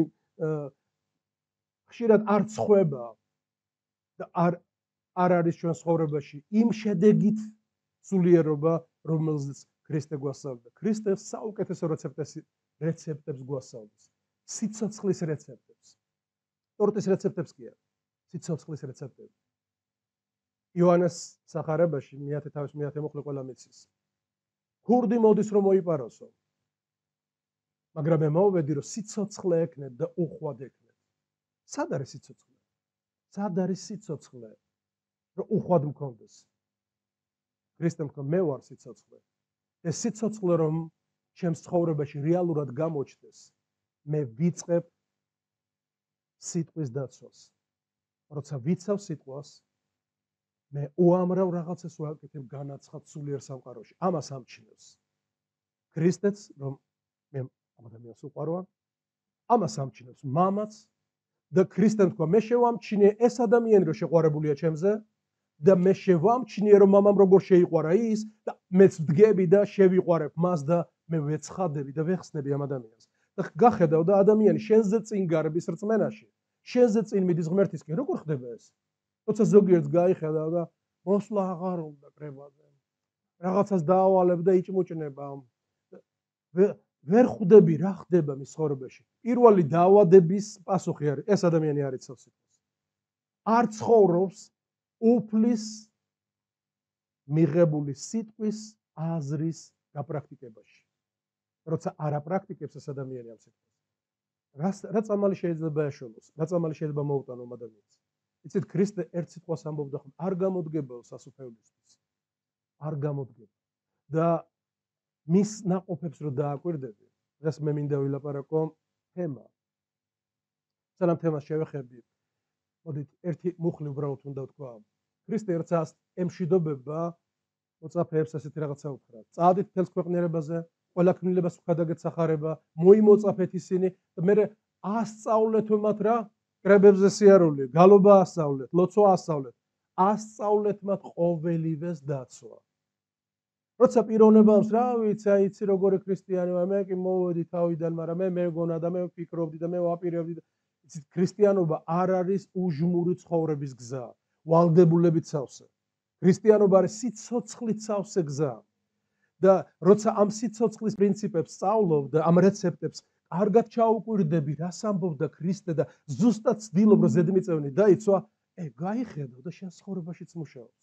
Speaker 1: ხშირად არ წხვება და არ არის ჩვენ ცხოვრებაში იმ შედეგით სულიერობა, რომელზეც ქრისტე გვასწავლა. ქრისტე საუკეთესო რეცეპტებს გვასწავლის. სიცოცხლის რეცეპტებს. ტორტის რეცეპტებს კი არა, სიცოცხლის რეცეპტები. იოანეს სახარებაში მეათე მოხლე ყველა მიცის. ქურდი მოდის რომ მოიპაროსო. მაგრამ მე მოვედი რომ სიცოცხლე ექნებ და უხვად ექნებ. სად არის სიცოცხლე? სად არის სიცოცხლე? რომ უხვად მქონდეს. ქრისტემ თქვა მე ვარ სიცოცხლე. ეს სიცოცხლე რომ ჩემს ცხოვრებაში რეალურად გამოჩნდეს, მე ვიწყებ სიტყვის დაცვას. როცა ვიცავ სიტყვას, მე უამრავ რაღაცას ვაკეთებ განაცხად სულიერ სამყაროში. ამას ამჩნევს. ქრისტეც რომ მე ამ ადამიანს უყვარვარ, ამას ამჩნევს მამაც და ქრისტემ თქვა მე შევამჩნიე ეს ადამიანი რომ შეყვარებულია ჩემზე და მე შევამჩნიე რომ მამამ როგორ შეიყვარა ის და მეც ვდგები და შევიყვარებ მას და მე ვეცხადები და ვეხსნები ამ ადამიანს. და გახედავ და ადამიანი შენზე წინ გარბის რწმენაში, შენზე წინ მიდის ღმერთისკენ, როგორ ხდება ეს? როცა ზოგიერთს გაიხედავ და მოსვლა აღარ უნდა კრებაზე. რაღაცას დაავალებ და იჭმუჭნება. ვერ ხვდები რა ხდება მის ცხოვრებაში. პირველი დაავადების პასუხი არის, ეს ადამიანი არ იცავს სიტყვას. არ ცხოვრობს უფლის მიღებული სიტყვის აზრის გაპრაქტიკებაში. როცა არ აპრაქტიკებს ეს ადამიანი ამ სიტყვას. რა წამალი შეიძლება ეშველოს, რა წამალი შეიძლება მოუტანო ადამიანს. იცით, ქრისტე ერთ სიტყვას ამბობდა ხოლმე, არ გამოდგებაო სასუფევლისთვის. არ გამოდგება. და მის ნაყოფებს რო დააკვირდები, დღეს მე მინდა ვილაპარაკო თემა. სანამ თემას შევეხები, მოდით ერთი მუხლი უბრალოდ უნდა ვთქვა. ქრისტე ერთსაც ემშვიდობება მოწაფეებს ასეთი რაღაცა უთხრა. წავედით მთელს ქვეყნიერებაზე, ყველა ქმნილებას ვქადაგეთ სახარება, მოიმოწაფეთ ისინი და მე ასწავლეთ მათ რა? კრებებზე სიარული, გალობა ასწავლეთ, ლოცვა ასწავლეთ. ასწავლეთ მათ ყოველივეს დაცვა. როცა პიროვნებავს რა ვიცი, აი იცი როგორი ქრისტიანი ვარ, მე კი მოვედი თავიდან, მაგრამ მე მეგონა და მე ვფიქრობდი და მე ვაპირებდი და იცით, ქრისტიანობა არ არის უჟმური ცხოვრების გზა, ვალდებულებით სავსე. ქრისტიანობა არის სიცოცხლით სავსე გზა. და როცა ამ სიცოცხლის პრინციპებს სწავლობ და ამ რეცეპტებს კარგად ჩაუკვირდები, რას ამბობდა ქრისტე და ზუსტად ცდილობ რომ ზედმიწევნით დაიცვა, გაიხედო და შენ ცხოვრებაშიც მუშაობს.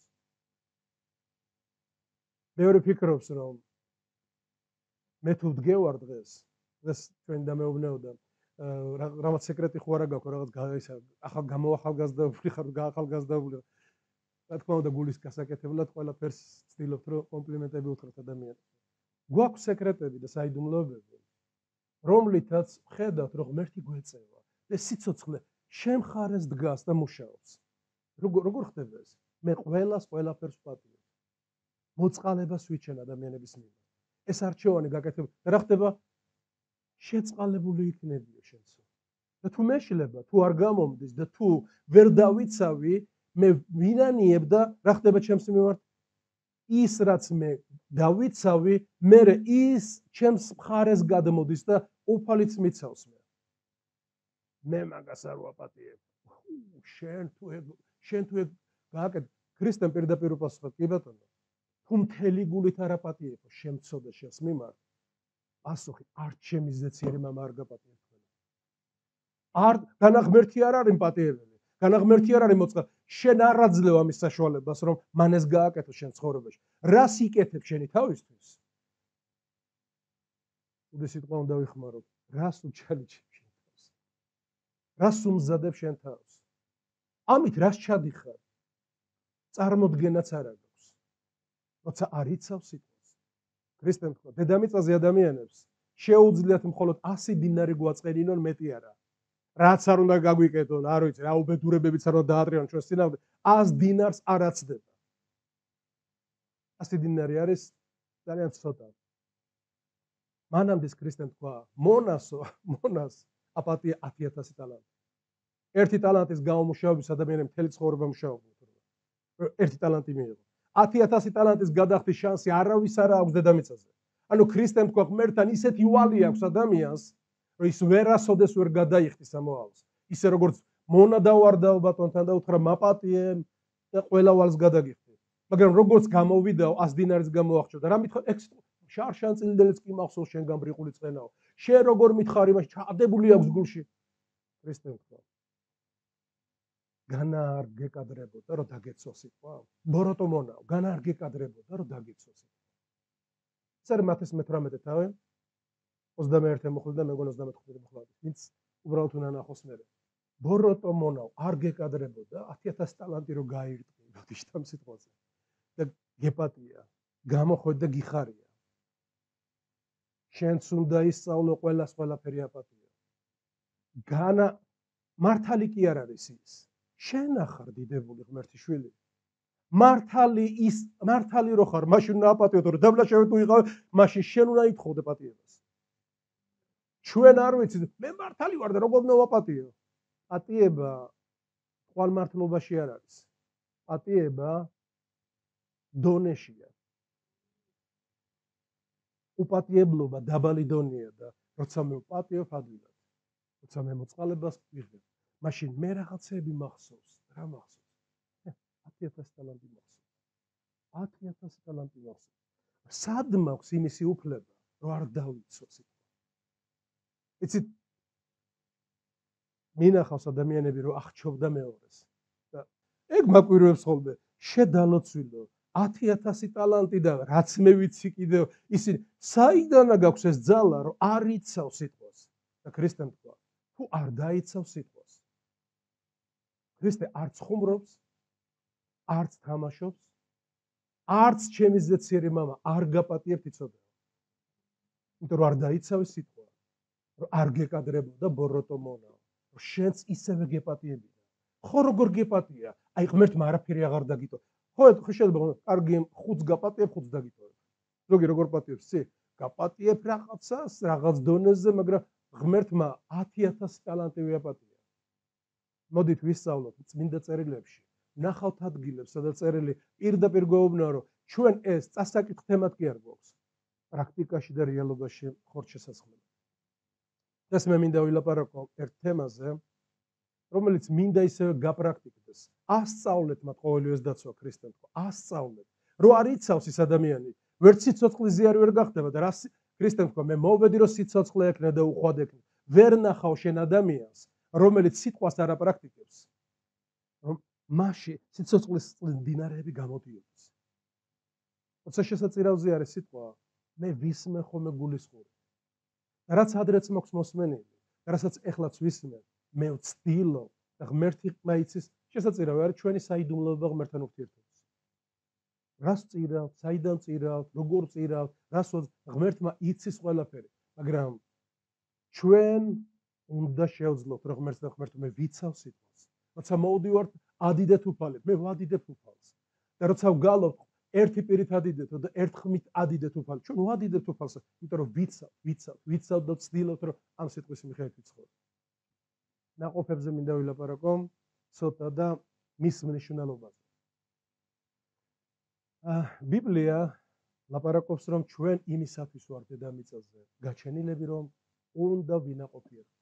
Speaker 1: მეორე ფიქრობს რომ მე თუ ვდგევარ დღეს ჩვენ დამეუბნეოდა რაღაც სეკრეტი ხო არა გაქვს, რაღაც ისა ახალ გამოახალგაზრდებული ხარ, გაახალგაზრდებული. რა თქმა უნდა, გულის გასაკეთებლად ყველაფერს ცდილობთ რომ კომპლიმენტები უთხრათ ადამიანებს. გვაქვს სეკრეტები და საიდუმლოებები, რომლითაც ხედავთ რომ ღმერთი გვეწევა და სიცოცხლე შემხარეს დგას და მუშაობს. როგორ ხდება ეს? მე ყველაფერს ვპატიებ. მოწყალებას ვიჩენ ადამიანების მიმართ. ეს არჩევანი გაკეთებ და რა ხდება? შეწყალებული იქნებიო შენსო. და თუ მეშლება, თუ არ გამომდის და თუ ვერ დავიცავი, მე ვინანიებ და რა ხდება ჩემს მიმართ? ის რაც მე დავიცავი, მე ის ჩემს მხარეს გადმოდის და უფალიც მიცავს მე. მე მაგას არ ვაპატიებ. შენ თუ გააკეთე, ქრისტემ პირდაპირ უპასუხა, კი ბატონო. თუ მთელი გულით არ აპატიებო შემცოდე შენს მიმართ, პასუხი არ ჩემი ზეციერი მამა არ გაპატიებ თქვენ. არ განაღმერთი არ არის პატიებელი, განაღმერთი არ არის მოწყალ. შენ არ აძლევ ამის საშუალებას, რომ მან ეს გააკეთო შენ ცხოვრებაში. რას იკეთებ შენი თავისთვის? უდი სიტყვა უნდა ვიხმარო, რას უჩალიჩებ შენ თავს? რას უმზადებ შენ თავს? ამით რას ჩადიხარ? წარმოდგენაც არ აქვს. როცა არ იცავს სიტყვას. ქრისტემ თქვა, დედამიწაზე ადამიანებს შეუძლიათ მხოლოდ 100 დინარი გვაწყენინონ, მეტი არა. რაც არ უნდა გაგვიკეთონ, არ ვიცი, რა უბედურებებიც არ უნდა დაატრიალონ ჩვენს წინააღმდეგ, 100 დინარს არ აცდება. 100 დინარი არის ძალიან ცოტა. მანამდე ქრისტემ თქვა, მონას აპატია 10,000 ტალანტი. ერთი ტალანტის გამომუშავების ადამიანები მთელი ცხოვრება მუშაობდნენ. ერთი ტალანტი მიიღო. 10,000 ტალანტის გადახდის შანსი არავის არ აქვს დედამიწაზე. ანუ ქრისტემ თქვა, ღმერთთან ისეთი ვალი აქვს ადამიანს, რომ ის ვერასოდეს ვერ გადაიხდის ამოვალს. ისე როგორც მონა დავარდაო ბატონთან და უთხრა მაპატიე და ყველა ვალს გადაგიხდი. მაგრამ როგორც გამოვიდაო 100 დინარის გამოახჭო და რა მითხარ, შარშანწილდელიც კი მახსოვს შენგან ბრიყული წყენაო. შენ როგორ მითხარი, მაშინ ჩადებული აქვს გულში. ქრისტემ თქვა, განა არ გეკადრებოდა რომ დაგეცო სიტყვა? ბოროტო მონაო, განა არ გეკადრებოდა რომ დაგეცო სიტყვა? ეს არის მათეს 18 თავი 21 მუხლი და მეგონა 35 მუხლი. ვინც უბრალოდ უნდა ნახოს მე. ბოროტო მონაო, არ გეკადრებოდა 10,000 ტალანტი რომ გაირტყი ბოდიშტამ სიტყვაზე. და გეპატია, გამოხვედ და გიხარია. შენც უნდა ისწავლო ყველაფერი აპატიო. განა მართალი კი არ არის ის. შენ ახარ დიდებული ღმერთის შვილი. მართალი რო ხარ, მაშინ უნდა აპატიო, თორე დაბლაშავე თუ იყავ, მაშინ შენ უნდა ითხოვდე პატიებას. ჩვენ არ ვიცით, მე მართალი ვარ და როგორ უნდა ვაპატიო? პატიება თვალმართლობაში არ არის. პატიება დონეშია. უპატიებლობა დაბალი დონეა და როცა მე ვპატიებ ადვილად, როცა მე მოწყალებას ვიღებ, მაშინ მე რაღაცები მახსოვს, რა მახსოვს? 10,000 ტალანტი მახსოვს. 10,000 ტალანტი მახსოვს. სად მაქვს იმისი უფლება, რომ არ დავიცო სიტყვა? იცით, მინახავს ადამიანები, რომ აღჩობდა მეორეს. და ეგ მაკვირვებს ხოლმე, შედალოცვილო 10,000 ტალანტი და რაც მე ვიცი კიდევ, ისინი საიდანა გაქვს ეს ძალა, რომ არ იცავ სიტყვას. და ქრისტემ თქვა, თუ არ დაიცავ სიტყვას, ქრისტე არც ხუმრობს, არც თამაშობს, არც ჩემი ზეციერი მამა არ გაპატიებთ იცოდა. იმიტომ რომ არ დაიცავი სიტყვა, რომ არ გეკადრებოდა ბოროტო მონაო, რომ შენც ისევე გეპატიებინა. ხო როგორ გეპატია? აი ღმერთმა არაფერი აღარ დაგიტო. ხო შეიძლება კარგი 5-ს გაპატიებ, 5-ს დაგიტოვებ. ზოგი როგორ პატიებს, ცი? გაპატიებ რაღაცას, რაღაც დონეზე, მაგრამ ღმერთმა 10,000 ტალანტი ვიაპატია. მოდით ვისწავლოთ წმინდა წერილებში. ნახავთ ადგილებს, სადაც წერილი პირდაპირ გვეუბნება, რომ ჩვენ ეს წასაკითხ თემად კი არ გვაქვს. პრაქტიკაში და რეალობაში ხორ შესაძლებელი. ეს მე მინდა ვილაპარაკო ერთ თემაზე, რომელიც მინდა ისევე გაპრაქტიკდეს. ასწავლეთ მათ ყოველივეს დაცვა ქრისტემ თქვა. ასწავლეთ. რო არ იცავს ის ადამიანი, ვერც სიცოცხლეზე არ ვერ გახდება და რა ქრისტემ თქვა, მე მოვედი რომ სიცოცხლე ექნა და უხვად ექნა. ვერ ნახავ შენ ადამიანს, რომელიც სიტყვას არ აპრაქტიკებს. რომ მასში სიცოცხლის დინარეები გამოდიოდეს. როცა შესაწირავზე არის სიტყვა, მე ვისმე ხოლმე გულისხმობ. რაც ადრეც მაქვს მოსმენილი, რასაც ეხლაც ვისმენ, მე ვცდილობ და ღმერთი მაიცის შესაწირავი არის ჩვენი საიდუმლოება ღმერთთან ურთიერთობას. რას წირავთ, საიდან წირავთ, როგორ წირავთ, რას ღმერთმა იცის ყველაფერი, მაგრამ ჩვენ უნდა შევძლოთ რომ ღმერთს და ღმერთო მე ვიცავ სიტყვას. როცა მოვდივართ ადიდეთ უფალებ, მე ვადიდებ უფალს. და როცა ვგალობ ერთი პირით ადიდეთო და ერთხმით ადიდეთ უფალს, ჩვენ ვადიდებთ უფალს, იმიტომ რომ ვიცავ და ვცდილობთ რომ ამ სიტყვის მიხედვით ვიცხოვოთ. ნაყოფებზე მინდა ვილაპარაკო ცოტა და მის მნიშვნელობაზე. ბიბლია ლაპარაკობს რომ ჩვენ იმისათვის ვართ დედამიწაზე გაჩენილები რომ უნდა ვინაყოფიეროთ.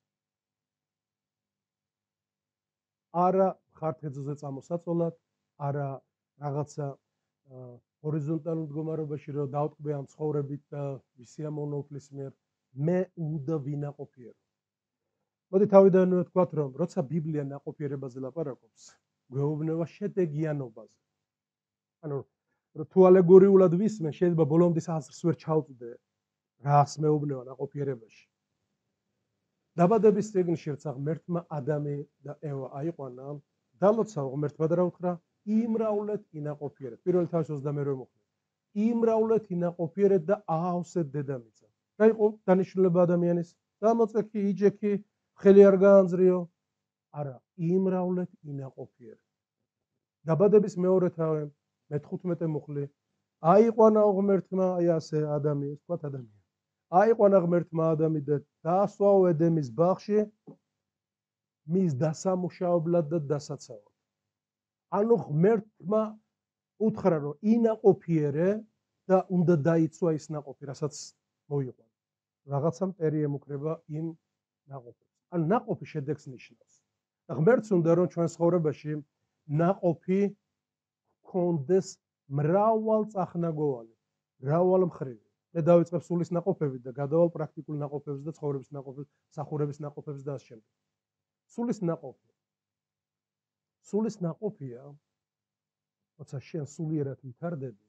Speaker 1: არა ხართ-ხეძზე წამოსაწოლად, არა რაღაცა ჰორიზონტალურ მდგომარეობაში რომ დავტკბე ამ ცხოვრებით და ვისიამოვნო უფლის მიერ, მე უნდა ვინაყოფიერო. მოდი თავიდანვე ვთქვათ რომ როცა ბიბლია ნაყოფიერებაზე ლაპარაკობს, გვეუბნება შედეგიანობაზე. ანუ თუ ალეგორიულად ვისმენ, შეიძლება ბოლომდე აზრს ვერ ჩავწვდე რას მეუბნება ნაყოფიერებაში. დაბადების წიგნში როცა ღმერთმა ადამი და ევა აიყვანა, დალოცავ ღმერთმა და რა უთხრა? იმრავლეთ ინაყოფიერეთ. პირველი თავის 22 მოხდა. იმრავლეთ ინაყოფიერეთ და აავსეთ დედამიწა. რა იყო დანიშნულება ადამიანის? გამოწექი, იჯექი, ხელი არ გაანძრიო. არა, იმრავლეთ ინაყოფიერეთ. დაბადების მეორე თავი, მე-15 მუხლი. აიყვანა ღმერთმა, აი ასე ადამი, ვთქვათ ადამიანი. აიყვანა ღმერთმა ადამი და დაასვაო ედემის ბაღში მის დასამუშავებლად და დასაცავად. ანუ ღმერთმა უთხრა რომ ინაყოფიერე და უნდა დაიცვა ის ნაყოფი, რასაც მოიყვანა. რაღაცა მტერი ემუქრება იმ ნაყოფებს. ანუ ნაყოფი შედეგს ნიშნავს. და ღმერთს უნდა რომ ჩვენ ცხოვრებაში ნაყოფი გქონდეს მრავალწახნაგოვანი, მრავალმხრივი. მე დავიწყებ სულის ნაყოფებით და გადავალ პრაქტიკულ ნაყოფებს და ცხოვრების ნაყოფებს, სახურების ნაყოფებს და ამ შემდეგ. სულის ნაყოფი. სულის ნაყოფია, როცა შენ სულიერად ვითარდები,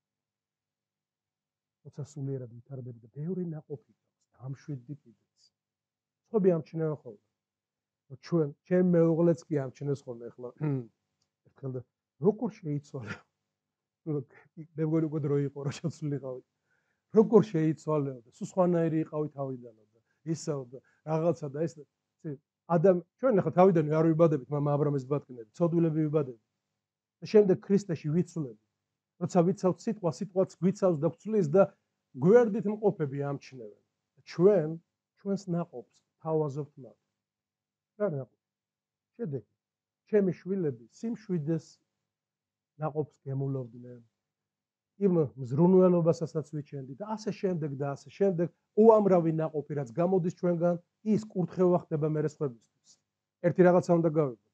Speaker 1: და ბევრი ნაყოფი გაქვს, დამშვიდდი კიდეც. სხვები ამჩნევენ ხოლმე. ჩვენ, ჩემ მეუღლეც კი ამჩნევს ხოლმე ახლა. ერთხელ და როგორ შეიცვალე? მე მგონი უკვე დრო იყო რა შეცვლილიყავი. როგორ შეიცვალეო და სულ სხვანაირი იყავი თავიდანო და ისაო და რაღაცა და ეს ჩვენ ახლა თავიდანვე არ ვიბადებით მამა აბრამეს ბატკნები, ცოდვილები ვიბადებით. და შემდეგ ქრისტეში ვიცვლები. როცა ვიცავთ სიტყვა, სიტყვაც გვიცავს და გვცვლის და გვერდით მყოფები ამჩნევენ. ჩვენს ნაყოფს თავაზობთ მათ. რა ნაყოფს? შედეგი. ჩემი შვილები სიმშვიდეს ნაყოფს გემულობდნენ. იმ მზრუნველობასაც ვიჩენდი და ასე შემდეგ და ასე შემდეგ. უამრავი ნაყოფი რაც გამოდის ჩვენგან, ის კურთხევა ხდება მერე სხვებისთვის. ერთი რაღაცა უნდა გავიგოთ.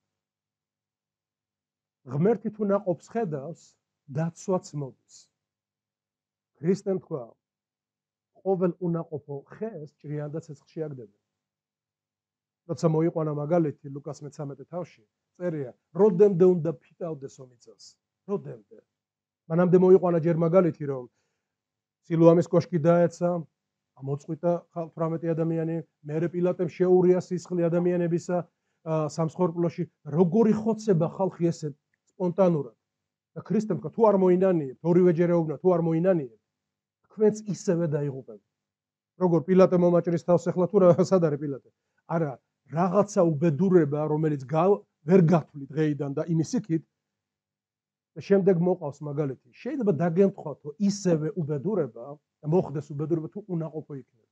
Speaker 1: ღმერთი თუ ნაყოფს ხედავს, დაცვაც მოდის. ქრისტემ თქვა, ყოველ უნაყოფო ხეს ჭრიან და ცეცხლში აგდებენ. როცა მოიყვანა მაგალითი ლუკას მე-13 თავში, წერია, როდემდე უნდა ფიტავდეს ომიწელს. როდემდე? მანამდე მოიყვანა ჯერ მაგალითი, რომ სილუამის კოშკი დაეცა, მოწყვიტა 18 ადამიანი, მერე პილატემ შეურია სისხლი ადამიანებისა სამსხვერპლოში, როგორი ხოცება ხალხი ესე სპონტანურად. და ქრისტემ თქვა, თუ არ მოინანიებთ, ორივეჯერ ეუბნა, თუ არ მოინანიებთ, თქვენც ისევე დაიღუპებთ. როგორ პილატე მომაჭრის თავს ახლა თუ სად არის პილატე? არა, რაღაცა უბედურება, რომელიც ვერ გათვლით დღეიდან და იმის იქით და შემდეგ მოყავს მაგალითი. შეიძლება დაგემთხვათო ისევე უბედურება და მოხდეს უბედურება თუ უნაყოფო იქნება.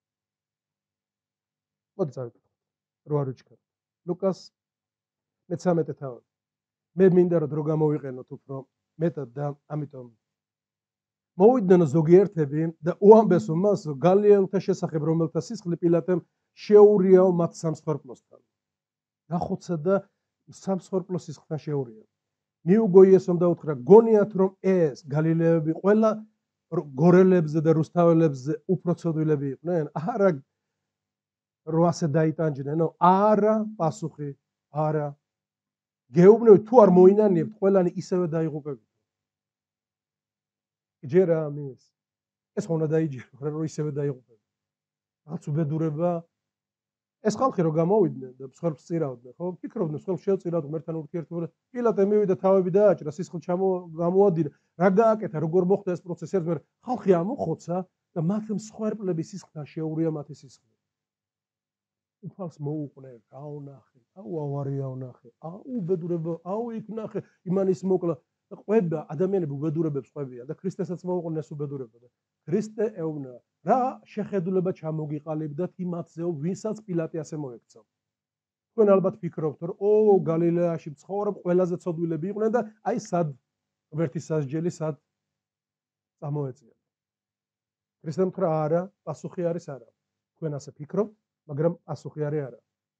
Speaker 1: მოდი წავიკითხოთ, რო არ ვიჩქაროთ. ლუკას მე-13 თავი. მე მინდა რომ დრო გამოვიყენოთ უფრო მეტად და ამიტომ მოვიდნენ ზოგიერთები და უამბესო მას გალილეელთა შესახებ, რომელთა სისხლი პილატემ შეურიაო მათ სამსხვერპლოსთან. ნახოცა და სამსხვერპლოს სისხლთან შეურია. მიუგო იესომ და უთხრა, გონიათ რომ ეს გალილეელები ყველა გორელებზე და რუსთაველებზე უფრო ცოდვილები იყვნენ? არა, რომ ასე დაიტანჯნენო? არა, პასუხი, არა. გეუბნებით, თუ არ მოინანიებთ, ყველანი ისევე დაიღუპებით. ჯერა ამის. ეს ხო უნდა დაიჯერა, რომ ისევე დაიღუპებით. რაღაც უბედურება. ეს ხალხი რო გამოვიდნენ და მსხვერპლს წირავდნენ, ხო? ფიქრობდნენ, მსხვერპლს შეუწირავთ ღმერთთან ურთიერთობა. პილატე მივიდა, თავები დააჭრა, სისხლი გამოადინა. რა გააკეთა, როგორ მოხდა ეს პროცესი? ერთმანეთს ხალხი ამოხოცა და მათ მსხვერპლების სისხლთან შეურია მათი სისხლი. უფალს მოუყვნე, აუნახე, ავარი აუნახე, უბედურება, იქ ნახე, იმანის მოკლა. ყვება ადამიანები უბედურებებს ყვებიან და ქრისტესაც მოუყვნე ეს უბედურება და ქრისტე ეუბნა, რა შეხედულება ჩამოგიყალიბდათ იმათზეო, ვინსაც პილატე ასე მოექცა. თქვენ ალბათ ფიქრობთ, რომ გალილეაში მცხოვრებ ყველაზე ცოდვილები იყვნენ და აი სად ღმერთის სასჯელი სად წამოეწია. ქრისტემ თქვა, არა, პასუხი არის არა. თქვენ ასე ფიქრობთ, მაგრამ პასუხი არის არა.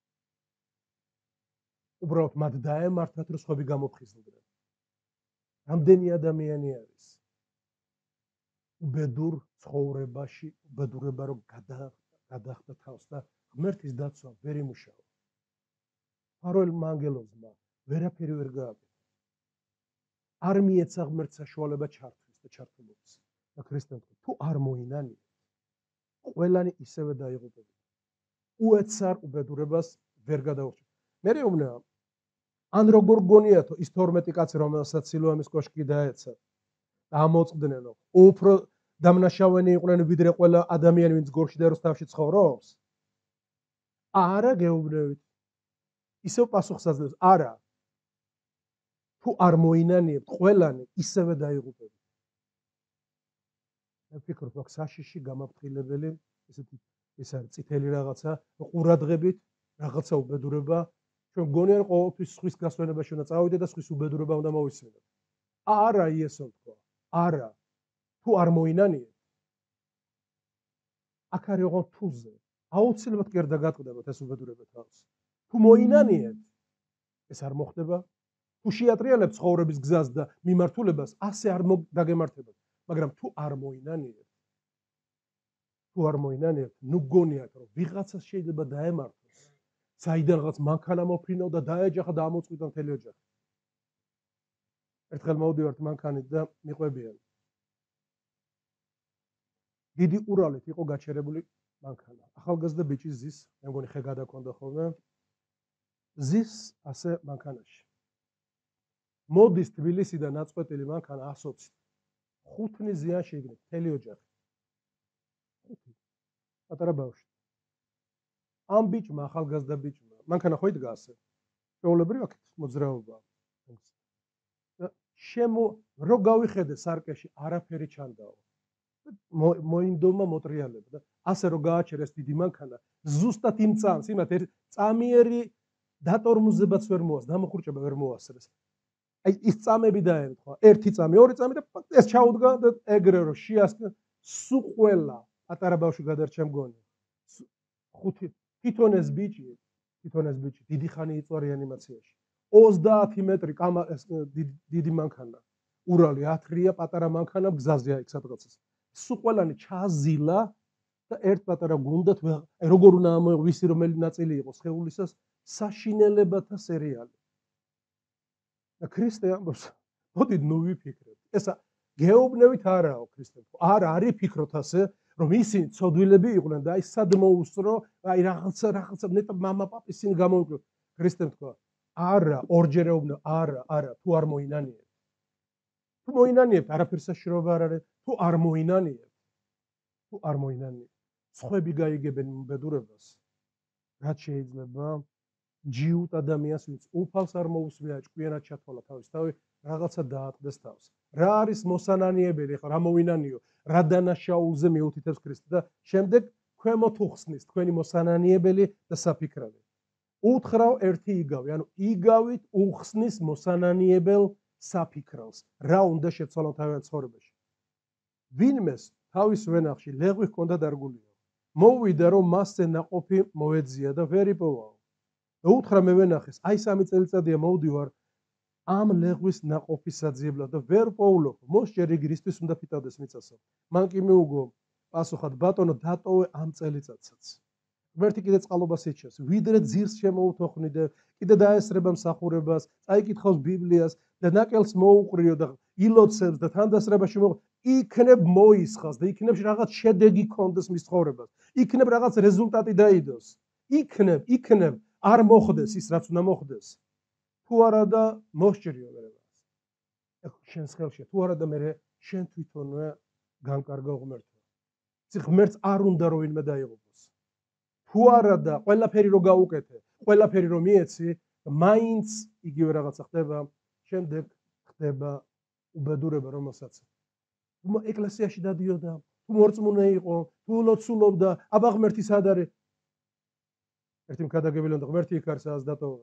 Speaker 1: უბრალოდ მათ დაემართათ, რომ სხვები გამოფხიზლდნენ. რამდენი ადამიანი არის უბედურ ცხოვრებაში, უბედურება რომ გადახდა თავს და ღმერთის დაცვა ვერ იმუშავა. ფაროელმა ანგელოზმა ვერაფერი ვერ გააკეთა. არ მიეცა ღმერთს საშუალება ჩართვის და ჩართულობის. და ქრისტემ თქვა, თუ არ მოინანიებთ, ყველანი ისევე დაიღუპებთ. უეცარ უბედურებას ვერ გადაურჩევთ. მე მეუბნება, ან როგორ გონიათო ის 12 კაცი, რომელსაც სილუამის კოშკი დაეცა და ამოწყდნენო, უფრო დამნაშავენი იყვნენ ვიდრე ყველა ადამიანი, ვინც გორში და რუსთავში ცხოვრობს? არა, გეუბნებით. ისევ პასუხს აძლევს, არა. თუ არ მოინანიებთ, ყველანი ისევე დაიღუპებთ. მე ვფიქრობ, რომ საშიში გამაფრთხილებელი, ესეთი ეს არის წითელი რაღაცა, ყურადღებით, რაღაცა უბედურება. ჩვენ გონიან ყოველთვის სხვის გასვენებაში უნდა წავიდეთ და სხვის უბედურება უნდა მოვისმინოთ. არა, იესო თქვა, არა. თუ არ მოინანიებთ, აქ არის ოღონდ თუზე. აუცილებლად კერდა გატყდებათ ეს უბედურება თავს. თუ მოინანიებთ, ეს არ მოხდება. თუ შეატრიალებთ ცხოვრების გზას და მიმართულებას, ასე არ დაგემართებათ. მაგრამ თუ არ მოინანიებთ, ნუ გონიათ, რომ ვიღაცას შეიძლება დაემართოს. საიდან რაღაც მანქანა მოფრინავ და დაეჯახა და ამოწყვიტა მთელი ოჯახი. ერთხელ მოვდივართ მანქანით და მიყვებიან. დიდი ყურალით იყო გაჩერებული მანქანა. ახალგაზრდა ბიჭი ზის, მე მგონი ხე გადაქონდა ხოლმე. ზის ასე მანქანაში. მოდის თბილისიდან ნაწყვეტილი მანქანა 120. 5 ზიან შეიგნეს მთელი ოჯახი. 5. პატარა ბავშვი. ამ ბიჭმა, ახალგაზრდა ბიჭმა, მანქანა ხო იდგა ასე. ჩვეულებრივ აქ მოძრაობა. რო გავიხედე სარკეში არაფერი ჩანდაო. მოინდომა მოტრიალებდა. ასე რომ გააჩერეს დიდი მანქანა, ზუსტად იმ წამს, იმათ წამიერი დატორმუზებაც ვერ მოას, დამოხრჭება ვერ მოასწრეს. აი ის წამები დაერთხვა, ერთი წამი, ორი წამი და ეს ჩაუდგა და ეგრე რომ შეასკნა, სულ ყველა პატარა ბავშვი გადარჩა მგონი. ხუთი თვითონ ეს ბიჭი დიდი ხანი იწვა რეანიმაციაში. 30 მეტრი დიდი მანქანა. ურალი ათრია, პატარა მანქანა გზაზეა იქ სადღაცას. სულ ყველანი ჩაზილა და ერთ პატარა გუნდად აი როგორ უნდა ამოიღო ვისი რომელი ნაწილი იყო სხეულისას საშინელებათა სერიალი. და ქრისტე ამბობს, მოდით ნუ ვიფიქრეთ. ესა გეუბნებით არაო ქრისტე. არ არის ფიქროთ ასე, რომ ისინი ცოდვილები იყვნენ და აი სად მოუსწრო, აი რაღაცა ნეტა мама პაპი ისინი გამოიკვლიო. ქრისტემ თქვა, არა, ორჯერ ეუბნა, არა, თუ არ მოინანიებთ. თუ მოინანიებთ, არაფერს საშიშროება არ არის, თუ არ მოინანიებთ. სხვები გაიგებენ ბედურებას. რაც შეიძლება ჯიუტ ადამიანს ვინც უფალს არ მოусვია, ჭკვიანად ჩათვალა თავის თავი, რაღაცა დაატყდეს თავს. რა არის მოსანანიებელი, ხო, რა მოვინანიო, რა დანაშაულზე მიუთითებს ქრისტე და შემდეგ ქვემოთ უხსნის თქვენი მოსანანიებელი და საფიქრები. უთხრავ ერთი იგავი, ანუ იგავით უხსნის მოსანანიებელ საფიქრავს. რა უნდა შეცვალონ თავიანთ ცხოვრებაში. ვინმეს თავის ვენახში ლეღვი ჰქონდა დარგულია. მოვიდა რომ მასზე ნაყოფი მოეძია და ვერ იპოვაო. და უთხრა მე ვენახეს, აი 3 წელიწადია მოვდივარ ამ ლეღვის ნაყოფის საძიებლად და ვერ პოულობ. მოსჯერ იგი რისთვის უნდა ფიტავდეს მიწასა. მან კი მიუგო პასუხად, ბატონო, დატოვე ამ წელიწადსაც. ღმერთი კიდე წყალობას ეჩას, ვიდრე ძირს შემოუთოხნიდე, კიდე დაესრება მსახურებას, წაიკითხავს ბიბლიას და ნაკელს მოუყრიო და ილოცებს და თანდასრებაში იქნებ მოისხას და იქნებ რაღაც შედეგი ქონდეს მის ცხოვრებას. იქნებ რაღაც რეზულტატი დაიდოს. იქნებ არ მოხდეს ის რაც უნდა მოხდეს. თუ არა და მოსჭრიო ვერებას. შენს ხელშია, თუ არა და მე შენ თვითონვე განკარგა ღმერთო. ღმერთს არ უნდა რომ ვინმე დაიღუპოს. თუ არა და ყველაფერი რო გაუკეთე, ყველაფერი რო მიეცი, მაინც იგივე რაღაცა ხდება, შემდეგ ხდება უბედურება, რომელსაც თუ ეკლესიაში დადიოდა, თუ მორწმუნე იყო, თუ ლოცულობდა, აბა ღმერთი სად არის? ერთი მქადაგებელი უნდა ღმერთი იქ არის, სადაც დატოვა.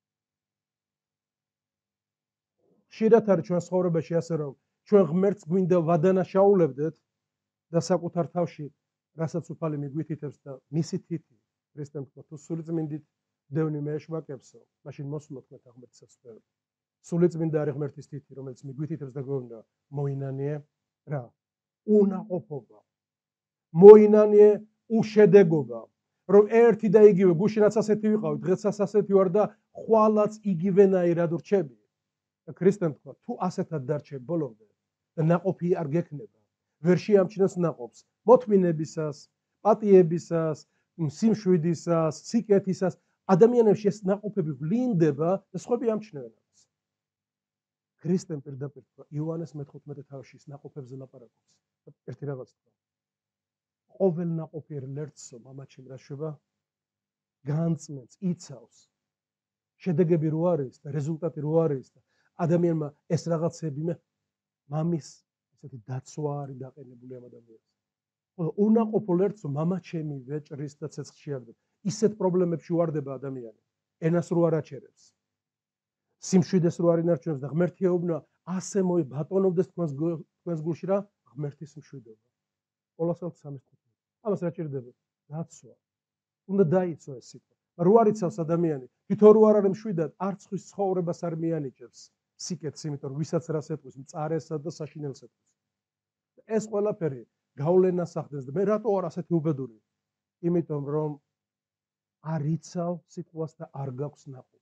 Speaker 1: ხშირად არის ჩვენ ცხოვრებაში ასე რომ ჩვენ ღმერთს გვინდა ვადანაშაულებდეთ და საკუთარ თავში რასაც უფალი მიგვითითებს და მისი თითი ქრისტემ თქვა თუ სულიწმინდით დევნი მეეშმაკებსო, მაშინ მოსულოთ მე ღმერთს სასწრაფოდ. სულიწმინდა არის ღმერთის თითი, რომელიც მიგვითითებს და გვეუბნება მოინანიე რა? უნაყოფობა. მოინანიე უშედეგობა. რომ ერთი და იგივე გუშინაც ასეთი ვიყავი, დღესაც ასეთი ვარ და ხვალაც იგივენაირად ვრჩები. და ქრისტემ თქვა, თუ ასეთად დარჩებ ბოლომდე და ნაყოფი არ გექნება, ვერ შეამჩნევს ნაყოფს მოთმინებისას, პატიებისას, სიმშვიდისას, სიკეთისას, ადამიანებში ეს ნაყოფები ვლინდება და სხვები ამჩნევენ ამას. ქრისტემ პირდაპირ თქვა, იოანეს მე-15 თავში ის ნაყოფებზე ლაპარაკობს. ერთი რაღაც თქვა. ყოველ ნაყოფიერ ლერწსო მამაჩემ რა შვება განწმენს, იცავს. შედეგები რო არის და რეზულტატი რო არის და ადამიანმა ეს რაღაცები მამის ესეთი დაცვა არის დაყენებული ამ ადამიანს. ხოლო უნაყოფო ლერწსო მამაჩემი ვეჭრის და ცეცხლში აღდება. ისეთ პრობლემებში ვარდება ადამიანი. ენას რო არ აჩერებს. სიმშვიდეს რო არ ინარჩუნებს და ღმერთი ეუბნება, ასე ბატონობდეს თქვენს გულში რა? ღმერთის მშვიდობა. პოლოსალთ 3:15. ამას რა ჭირდება? დაცვა. უნდა დაიცვა ეს სიტყვა. რო არ იცავს ადამიანი, თვითონ რო არ არის მშვიდად, არც ხვის ცხოვრებას არ მიანიჭებს სიკეთს, იმიტომ რომ ვისაც რას ეტყვის, მწარესა და საშინელს ეტყვის. ეს ყველაფერი გავლენას ახდენს და მე რატო არ ასეთი უბედური? იმიტომ რომ არ იცავ სიტყვას და არ გაქვს ნაყოფი.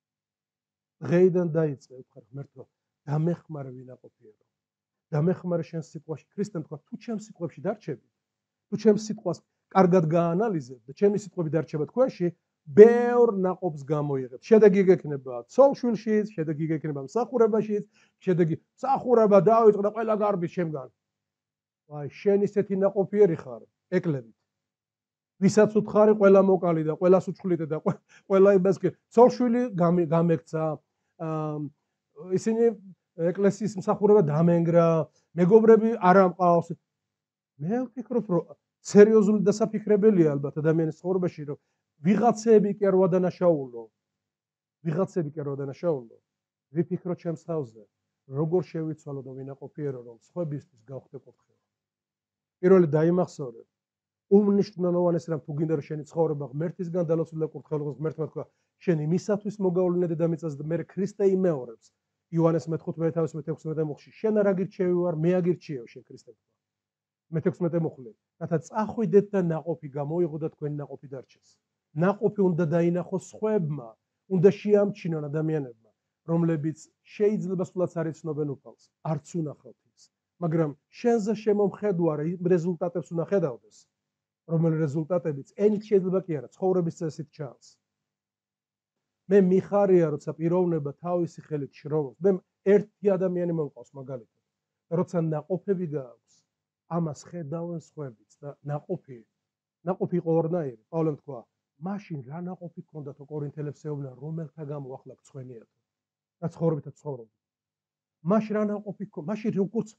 Speaker 1: დღეიდან დაიწყე ვქარ ღმერთო, დამეხმარე ვინაყოფიერო. დამეხმარე შენ სიტყვაში. ქრისტემ თქვა, თუ ჩემს სიტყვებში დარჩები, თუ ჩემს სიტყვას კარგად გაანალიზებ და ჩემი სიტყვები დარჩება თქვენში, ბევრ ნაყოფს გამოიღებ. შედეგი გექნება ცოლ-შვილშიც, შედეგი გექნება მსახურებაშიც, შედეგი მსახურება დაიწყო და ყველა გარბის შემგან. აი, შენ ისეთი ნაყოფიერი ხარ, ეკლებით. ვისაც უთხარი, ყველა მოკალი და ყველას უჩხვლიდე და ყველა იმას კი. ცოლ-შვილი გამექცა, ისინი ეკლესიის მსახურება დამენგრა, მეგობრები არ ამყავს. მე ვფიქრობ, რომ სერიოზული დასაფიქრებელია ალბათ ადამიანის ცხოვრებაში, რომ ვიღაცები კი არ ვადანაშაულო. ვიღაცები კი არ ვადანაშაულო. ვიფიქრო ჩემს თავზე, როგორ შევიცვალო და ვინაყოფიერო, რომ სხვებისთვის გავხდე კურთხევა. პირველი დაიმახსოვრე. უმნიშვნელოვანეს რამ თუ გინდა რომ შენი ცხოვრება ღმერთისგან დალოცული და კურთხეულიყოს, ღმერთმა თქვა, შენ იმისათვის მოგავლინე დედამიწაზე და მე ქრისტე იმეორებს. იოანეს მე-15:16 მუხლში, შენ არ აგირჩევი ვარ, მე აგირჩიევ შენ ქრისტე. მე-16 მუხლი, რათა წახვიდეთ და ნაყოფი გამოიღო და თქვენი ნაყოფი დარჩეს. ნაყოფი უნდა დაინახოს სხვებმა, უნდა შეამჩნიონ ადამიანებმა, რომლებიც შეიძლება სულაც არ იცნობენ უფალს, არც უნახავთ ის, მაგრამ შენზე შემომხედვა იმ რეზულტატებს უნდა ხედავდეს. რომელი რეზულტატებიც ენით შეიძლება კი არა, ცხოვრების წესით ჩანს. მე მიხარია, როცა პიროვნება თავისი ხელით შრომობს. მე ერთი ადამიანი მომყავს მაგალითად. როცა ნაყოფები გააქვს, ამას ხედავენ სხვებიც და ნაყოფი იყო ორნაირი. პავლემ თქვა, მაშინ რა ნაყოფი გქონდათო კორინთელებს ეუბნა, რომელთა გამო ახლა გწვენიათ? რა ცხოვრობითაც ცხოვრობთ. მაშინ რა ნაყოფი გქონდა? მაშინ როგორც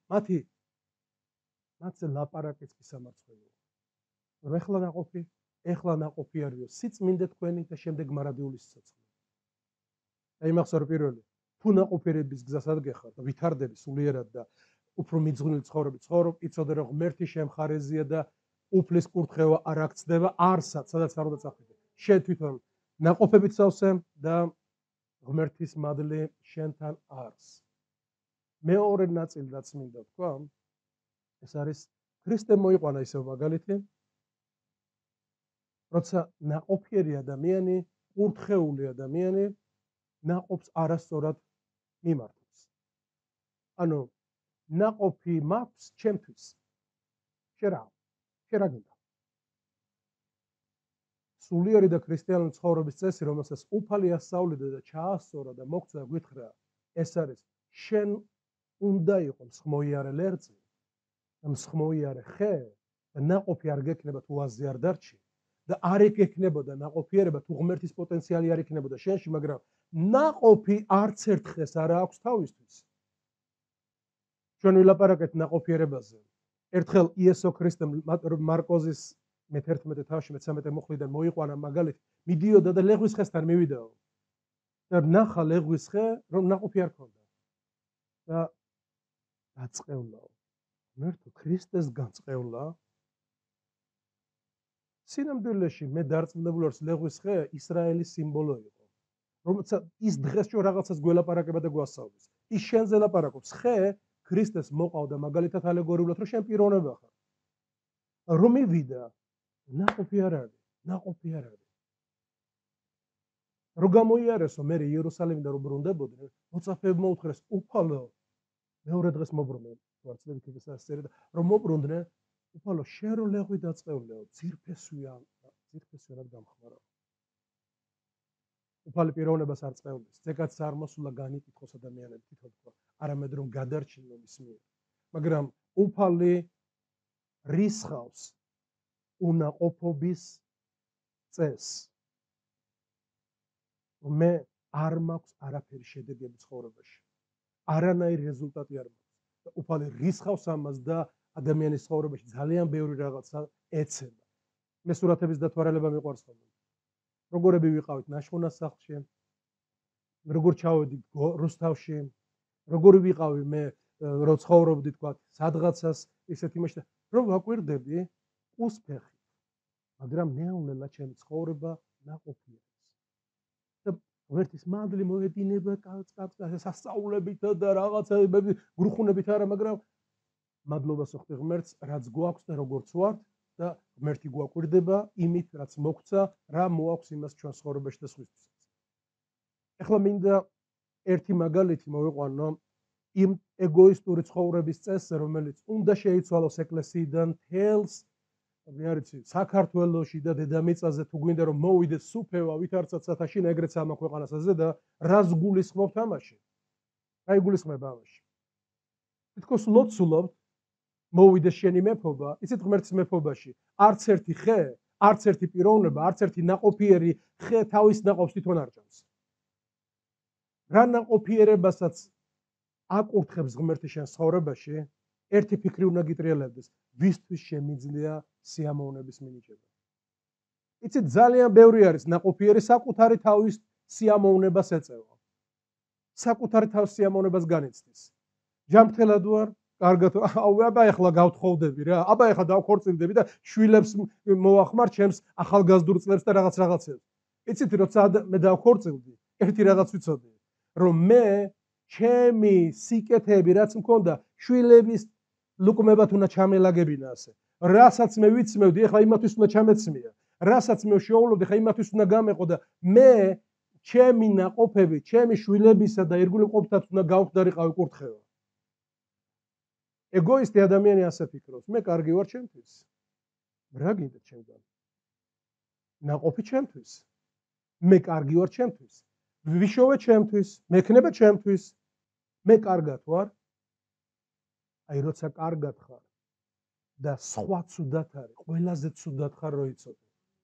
Speaker 1: მათზე ლაპარაკიც კი სამარცხვინოა. ეხლა ნაყოფი არისო სიწმინდე თქვენი და შემდეგ მარადიული სიცოცხლე. დაიმახსოვრე პირველი, თუ ნაყოფიერების გზას ადგეხარ და ვითარდები სულიერად და უფრო მიძღვნილი ცხოვრებით ცხოვრობ, იცოდე რომ ღმერთი შემხარეზია და უფლის კურთხევა არ აქცდება არსად, სადაც არ უნდა წახვიდე. შენ თვითონ ნაყოფებით სავსე და ღმერთის მადლი შენთან არს. მეორე ნაწილი რაც მინდა თქვა, ეს არის ქრისტემ მოიყვანა ისევ მაგალითი, როცა ნაყოფიერი ადამიანი, კურთხეული ადამიანი ნაყოფს არასწორად მიმართავს. ანუ ნაყოფი მაქვს ჩემთვის. შენ რა გინდა? სულიერი და ქრისტიანული ცხოვრების წესი, რომელსაც უფალი ასწავლიდა და ჩაასწორა და მოგცა გვითხრა, ეს არის შენ უნდა იყო მსხმოიარე ლერწი და მსხმოიარე ხე და ნაყოფი არ გექნება თუ ვაზზე არ დარჩი და არ ეგექნებოდა ნაყოფიერება თუ ღმერთის პოტენციალი არ იქნებოდა შენში, მაგრამ ნაყოფი არც ერთ ხეს არ აქვს თავისთვის. ჩვენ ვილაპარაკეთ ნაყოფიერებაზე. ერთხელ იესო ქრისტემ მარკოზის მე-11 თავში მე-13 მუხლიდან მოიყვანა მაგალითი, მიდიოდა და ლეღვის ხესთან მივიდაო. და ნახა ლეღვის ხე, რომ ნაყოფი არ ქონდა. და დაწყევლაო. ღმერთო ქრისტეს განწყევლა. სინამდვილეში მე დარწმუნებული ვარ, ლეღვის ხე ისრაელის სიმბოლო იყო. რომელსაც ის დღეს ჩვენ რაღაცას გველაპარაკება და გვასწავლის. ის შენზე ლაპარაკობს. ხე ქრისტეს მოყავდა მაგალითად ალეგორიულად, რომ შენ პიროვნება ხარ. რომ მივიდა, ნაყოფი არ არის. რომ გამოიარესო მე იერუსალიმიდან რომ ბრუნდებოდნენ, მოწაფეებმა უთხრეს, უფალო, მეორე დღეს მობრუნდნენ, ვარცდებით ის ასწერი და რომ მობრუნდნენ, უფალო, შენ რო ლეღვი დაწყევლეო, ძირფესვიანად გამხმარავ. უფალი პიროვნებას არ წევლეს, ზეკაც არ მოსულა განიკითხოს ადამიანები თვითონ თქვა, არამედ რომ გადარჩინო მის მიერ. მაგრამ უფალი რისხავს უნაყოფობის წესს. მე არ მაქვს არაფერი შედეგები ცხოვრებაში. არანაირი რეზულტატი არ მაქვს. უფალი რისხავს ამას და ადამიანის ცხოვრებაში ძალიან ბევრი რაღაცა ეცემა. მე სურათების დათვალება მიყვარს ხოლმე. როგორები ვიყავით ნაშხუნას სახლში, როგორ ჩავედით რუსთავში, როგორი ვიყავი მე რო ცხოვრობდი თქვა სადღაცას ისეთ იმაში, რომ ვაკვირდები უსფეხი. მაგრამ ნეულა ჩემი ცხოვრება ნაყოფია. ღმერთის მადლი მოედინება სასწაულებითა და რაღაცებები გრუხუნებით არა, მაგრამ მადლობას ვხდი ღმერთს, რაც გვაქვს და როგორც ვართ და ღმერთი გვაკვირდება იმით, რაც მოგცა, რა მოაქვს იმას ჩვენ ცხოვრებაში და სხვისთვისაც. ეხლა მინდა ერთი მაგალითი მოვიყვანო იმ ეგოისტური ცხოვრების წესზე, რომელიც უნდა შეიცვალოს ეკლესიიდან თელს მე არ ვიცი, საქართველოში და დედამიწაზე თუ გვინდა რომ მოვიდეს სუფევა, ვითარცაც სათაშინა ეგრეც ამ ქვეყანასაზე და რას გულისხმობთ ამაში? რა იგულისხმება ამაში? თითქოს ლოცულობთ მოვიდეს შენი მეფობა, იცით ღმერთის მეფობაში არც ერთი ხე, არც ერთი პიროვნება, არც ერთი ნაყოფიერი ხე თავის ნაყოფს თვითონ არ ჭამს. რა ნაყოფიერებასაც აკურთხებს ღმერთი შენ ცხოვრებაში, ერთი ფიქრი უნდა გიტრიალებდეს, ვისთვის შემიძლია სიამოვნების მინიჭება. იცით, ძალიან ბევრი არის ნაყოფიერი საკუთარი თავის სიამოვნებას ეწევა. საკუთარი თავის სიამოვნებას განიცდის. ჯანმრთელად ვარ, კარგად, აბა ეხლა გავთხოვდები რა, აბა ეხლა დავქორწილდები და შვილებს მოახმარ ჩემს ახალგაზრდულ წლებს და რაღაცებს. იცით, როცა მე დავქორწილდი, ერთი რაღაც ვიცოდი, რომ მე ჩემი სიკეთეები რაც მქონდა, შვილების ლუკმებად უნდა ჩამელაგებინა ასე. რასაც მე ვიცმევდი, ეხლა იმათვის უნდა ჩამეცმია. რასაც მე შეუვლობდი, ხა იმათვის უნდა გამეყო და მე ჩემი ნაყოფები, ჩემი შვილებისა და ერთგული მყოფთაც უნდა გავხდარიყავი კურთხევა. ეგოისტი ადამიანი ასე ფიქრობს, მე კარგი ვარ ჩემთვის. რა გინდათ ჩემგან? ნაყოფი ჩემთვის. მე კარგი ვარ ჩემთვის. ვიშოვე ჩემთვის, მექნება ჩემთვის. მე კარგად ვარ. აი როცა კარგად ხარ და სხვა ცუდად არის, ყველაზე ცუდად ხარ რო იცოდე.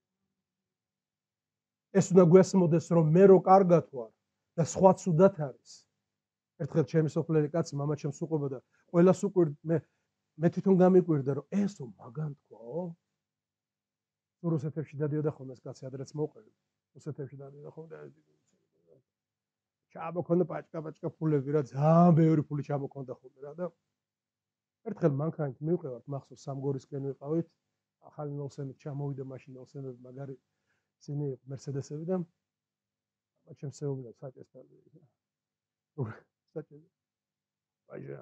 Speaker 1: ეს უნდა გვესმოდეს, რომ მე რო კარგად ვარ და სხვა ცუდად არის. ერთხელ ჩემი სოფლელი კაცი მამაჩემს უყვება და ყველას უყვირდა, მე თვითონ გამიკვირდა, რომ ესო მაგან თქვაო. რუსეთებში დადიოდა ხოლმე ეს კაცი, ადრეც მოყვები. რუსეთებში დადიოდა ხოლმე და ჩამოქონდა პაჭკა ფულები რა, ძალიან ბევრი ფული ჩამოქონდა ხოლმე რა და ერთხელ მანქანით მივყევართ, მახსოვს სამგორისკენ ვიყავით, ახალი ნოლსენით ჩამოვიდა მაშინ ნოლსენები მაგარი წინი მერსედესები და ჩემს შეუძლია საჭესთან. საჭესთან. აიჟა.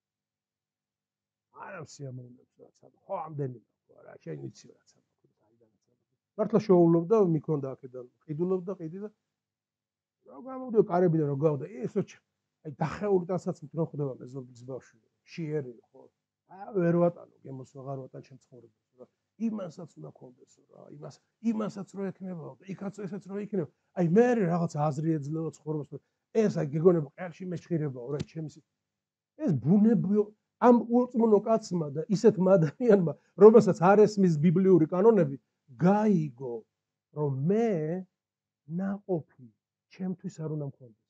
Speaker 1: არა სიამოვნებს რაცა. ხო, ამდენი მაქვს რა, შენ იცი რაცა მაქვს აიდანაც. მართლა შეუვლობდა, მიქონდა აქედან, ყიდულობდა ყიდი და რა გამოვიდა კარებიდან რა გავდა, ესო აი დახეურდანსაც მთრო ხდება მე ზოგის ბავშვი. შიერი ხო? ვერ ვატანო, გემოს ვაღარ ვატან ჩემ ცხოვრებას რა. იმასაც უნდა კონდესო რა, იმასაც რო ექნებაო და იქაც ესეც რო იქნება. აი მე რაღაც აზრი ეძლევა ცხოვრებას. ეს აი გეგონება ყელში მეჩხირებაო რა, ჩემს ეს ბუნებრივი ამ უწმუნო კაცმა და ისეთმა ადამიანმა, რომელსაც არ ესმის ბიბლიური კანონები, გაიგო, რომ მე ნაყოფი ჩემთვის არ უნდა მქონდეს.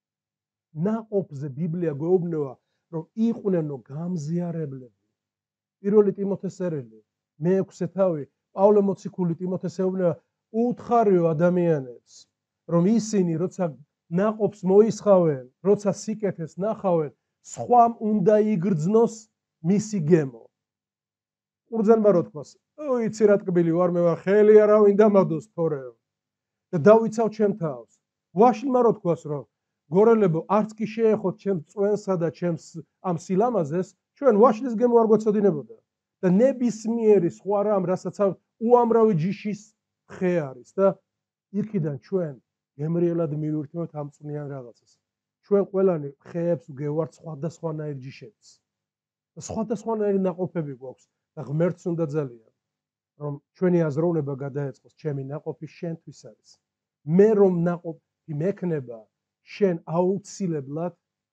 Speaker 1: ნაყოფზე ბიბლია გვეუბნება, რომ იყვნენ გამზიარებლები. პირველი ტიმოთესერელი, მე-6 თავი, პავლე მოციქული ტიმოთეს ეუბნება, უთხარიო ადამიანებს, რომ ისინი როცა ნაყოფს მოისხავენ, როცა სიკეთეს ნახავენ, სხვამ უნდა იგრძნოს მისი გემო. ყურძანმა რო თქვას, იცი რა ტკბილი ვარ, მე ვარ ხელი არავინ დამადოს თორე და დავიცავ ჩემ თავს. ვაშლმა რო თქვას, რომ გორელებო, არც კი შეეხოთ ჩემს წვენსა და ჩემს ამ სილამაზეს, ჩვენ ვაშლის გემო არ გვეცოდინებოდა. და ნებისმიერი სხვა რამ, რასაც უამრავი ჯიშის ხე არის და იქიდან ჩვენ გემრიელად მივირთმევთ ამ წვნიან რაღაცას. ჩვენ ყველანი ხეებს ვგევართ სხვადასხვანაირ ჯიშებს. და სხვადასხვანაირი ნაყოფები გვაქვს და ღმერთს უნდა ძალიან, რომ ჩვენი აზროვნება გადაეწყოს, ჩემი ნაყოფი შენთვის არის. მე რომ ნაყოფი მექნება, შენ აუცილებლად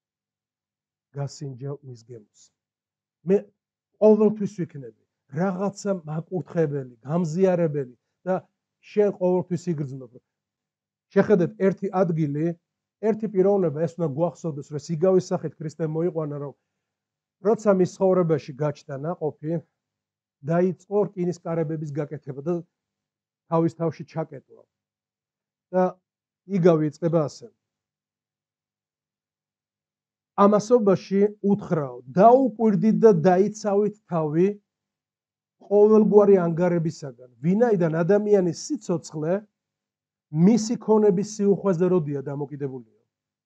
Speaker 1: გასინჯავ მის გემოს. მე ყოველთვის ვიქნები რაღაცა მაკურთხებელი, გამზიარებელი და შენ ყოველთვის იგრძნობ. შეხედეთ ერთი ადგილი, ერთი პიროვნება, ეს უნდა გვახსოვდეს, რომ სიგავის სახით ქრისტე მოიყვანა, რომ როცა მის ცხოვრებაში გაჩნდა ნაყოფი, დაიწყო რკინის კარებების გაკეთება და თავის თავში ჩაკეტვა. და იგავი იწყება ასე. ამასობაში უთხრაო, დაუკვირდით და დაიცავით თავი ყოველგვარი ანგარებისაგან, ვინაიდან ადამიანის სიცოცხლე მისი ქონების სიუხვეზე როდია დამოკიდებულია.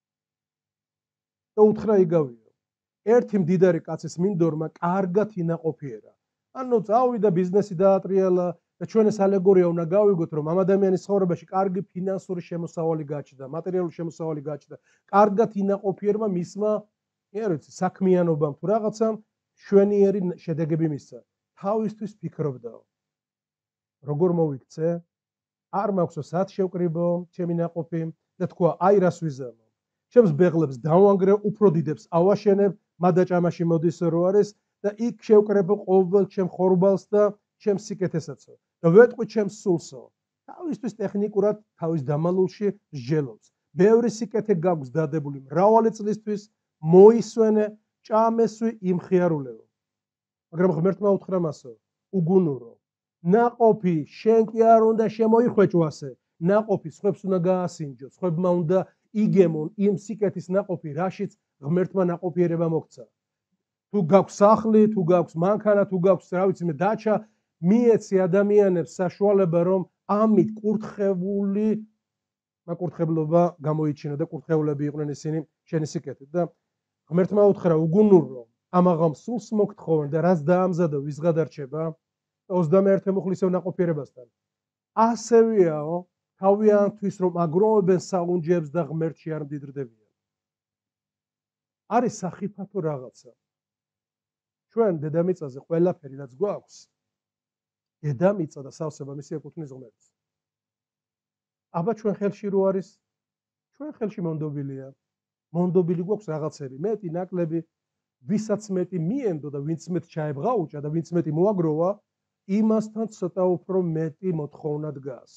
Speaker 1: და უთხრა იგავიო, ერთი მდიდარი კაცის მინდორმა კარგად ინაყოფიერა. ანუ წავიდა ბიზნესი დაატრიალა და ჩვენ ეს ალეგორია უნდა გავიგოთ, რომ ამ ადამიანის ცხოვრებაში კარგი ფინანსური შემოსავალი გაჩნდა, მატერიალური შემოსავალი გაჩნდა, კარგად ინაყოფიერმა მისმა, არ ვიცი, საქმიანობამ თუ რაღაცამ შვენიერი შედეგები მისცა. თავისთვის ფიქრობდაო. როგორ მოვიქცე? არ მაქვსო სად შევკრიბო ჩემი ნაყოფი და თქვა, აი რას ვიზამო. ჩემს ბეღლებს დავანგრე, უფრო დიდებს ავაშენებ, მადაჭამაში მოდის რო არის და იქ შევკრებო ყოველ ჩემ ხორბალს და ჩემს სიკეთესაცო. და ვეტყვი ჩემს სულსო. თავისთვის ტექნიკურად თავის დამალულში სჯელობს. ბევრი სიკეთე გაქვს დადებული მრავალი წლისთვის მოისვენე, ჭამესვი იმხიარულეო. მაგრამ ღმერთმა უთხრა მასო, უგუნურო, ნაყოფი შენ კი არ უნდა შემოიხვეჭო ასე, ნაყოფი სხვებს უნდა გაასინჯო, სხვებმა უნდა იგემონ იმ სიკეთის ნაყოფი, რაშიც ღმერთმა ნაყოფიერება მოგცა. თუ გაქვს სახლი, თუ გაქვს მანქანა, თუ გაქვს რა ვიცი მე დაჩა, მიეცი ადამიანებს საშუალება რომ ამით კურთხეული მაკურთხებლობა გამოიჩინო და კურთხეულები იყვნენ ისინი შენი სიკეთით და ღმერთმა უთხრა უგუნურო ამაღამ სულს მოგთხოვენ და რაც დაამზადო ვის გადარჩება 21 მუხლისეულ ნაყოფიერებასთან ასევეაო თავიანთვის რომ აგროვებენ საუნჯეებს და ღმერთში არ მდიდრდებიან არის სახიფათო რაღაცა ჩვენ დედამიწაზე ყველაფერი რაც გვაქვს დედამიწა და სავსება მისი ეკუთვნის ღმერთს აბა ჩვენ ხელში რო არის ჩვენ ხელში მონდობილია მონდობილი გვაქვს რაღაცები მეტი ნაკლები ვისაც მეტი მიენდო და ვინც მეტ ჩაებღაუჭა და ვინც მეტი მოაგროვა იმასთან ცოტა უფრო მეტი მოთხოვნა დგას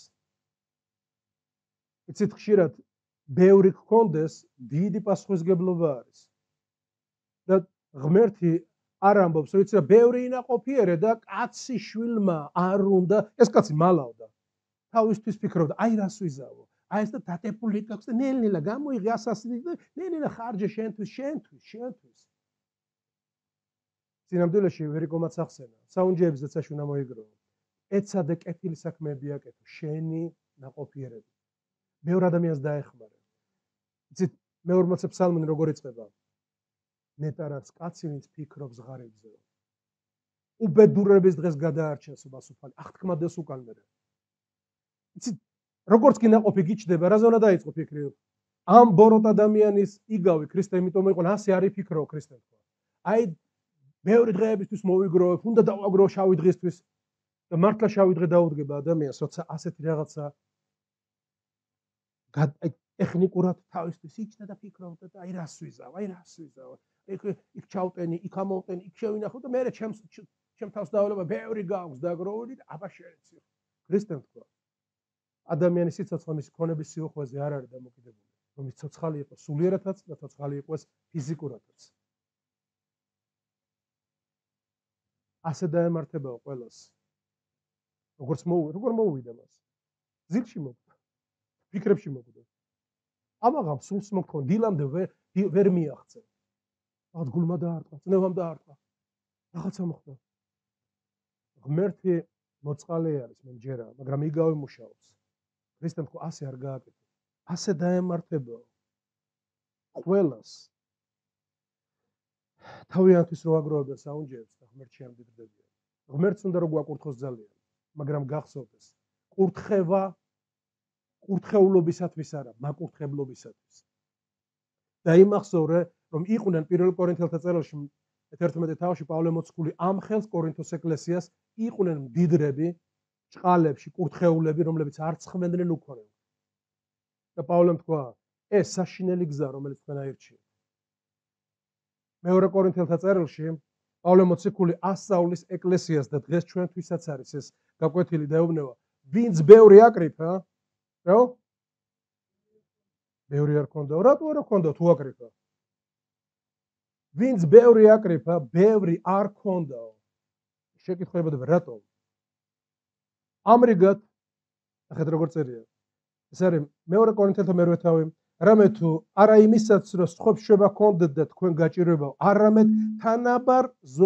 Speaker 1: იცით ხშირად ბევრი გქონდეს დიდი პასუხისგებლობა არის და ღმერთი არ ამბობს რომ იცი რა ბევრი ინაყოფიერე და კაცი შვილმა არ უნდა ეს კაცი მალავდა თავისთვის ფიქრობდა აი რას ვიზავო აი ეს და დატepuli გაქვს და ნელ-ნელა გამოიღე 100 და ნელ-ნელა ხარჯე შენთვის სინამდვილეში ვერიკომაც ახსენა საუნჯეებზეც ეს უნდა მოიგროვო ეცა და კეთილი საქმეები აკეთო შენი ნაყოფიერები მეორე ადამიანს დაეხმარე იცით მეორმოცე ფსალმუნი როგორ იწყება ნეტარაც კაცი ვინც ფიქრობს ღარიბზე უბედურების დღეს გადაარჩენს მასუფალი აღთქმადეს უკან მერე იცით როგორც კი ნაყოფი გიჩდება რაზე უნდა დაიწყო ფიქრი ამ ბოროტ ადამიანის იგავი ქრისტე იმიტომ იყო ასე არ იფიქრო ქრისტე აი მეორე დღეებისთვის მოვიგროვებ უნდა დავაგროვო შავი დღისთვის და მართლა შავი დღე დაუდგება ადამიანს როცა ასეთი რაღაცა ტექნიკურად თავისთვის იჩნდა და ფიქრობდა და აი რას ვიზავ იქ ჩავტენი იქ ამოვტენი იქ შევინახო და მე ჩემ თავს დავალება ბევრი გაქვს დაგროვილი და აბა შეეცი ქრისტემ თქვა ადამიანის სიცოცხლე მის ქონების სიუხვეზე არ არის დამოკიდებული რომ ის ცოცხალი იყოს სულიერადაც და ცოცხალი იყოს ფიზიკურადაც ასე დაემართებაო ყველას როგორ მოუვიდა მას ზილში მოკვდა ფიქრებში მოკვდა ამაღამ სულს მოგთხოვ დილამდე ვერ მიაღწევ რაღაც გულმა დაარტყა წნევამ დაარტყა რაღაცა მოხდა ღმერთი მოწყალე არის მე მჯერა მაგრამ იგავი მუშაობს ქრისტემ თქვა ასე არ გააკეთე ასე დაემართებაო ყველას თავიანთვის რო აგროვებენ საუნჯეებს და ღმერთში არ მდიდრდებიან ღმერთს უნდა რო გვაკურთხოს ძალიან მაგრამ გახსოვდეს კურთხევა კურთხეულობისათვის არა მაკურთხებლობისათვის და იმახსოვრე რომ იყვნენ პირველ კორინთელთა წერილში 11 თავში პავლე მოციქული ამ ხელს კორინთოს ეკლესიას იყვნენ მდიდრები ჭყალებში კურთხეულები რომლებიც არ ცხმენდნენ უქონენ და პავლემ თქვა ეს საშინელი გზა რომელიც თქვენ აირჩიეთ მეორე კორინთელთა წერილში პავლე მოციქული ასწავლის ეკლესიას და დღეს ჩვენთვისაც არის ეს გაკვეთილი დაეუბნება ვინც ბევრი აკრიფა რა ბევრი არ ქონდა რატო არ ქონდა თუ აკრიფა ვინც ბევრი აკრიფა ბევრი არ ქონდაო შეკითხებოდა რატო ამრიგად ახეთ როგორ წერია ეს არის მეორე კორინთელთა მერვე თავი რამე თუ არა იმისაც რომ სხვებს შევა ქონდეთ და თქვენ გაჭირვებაო არამედ თანაბარ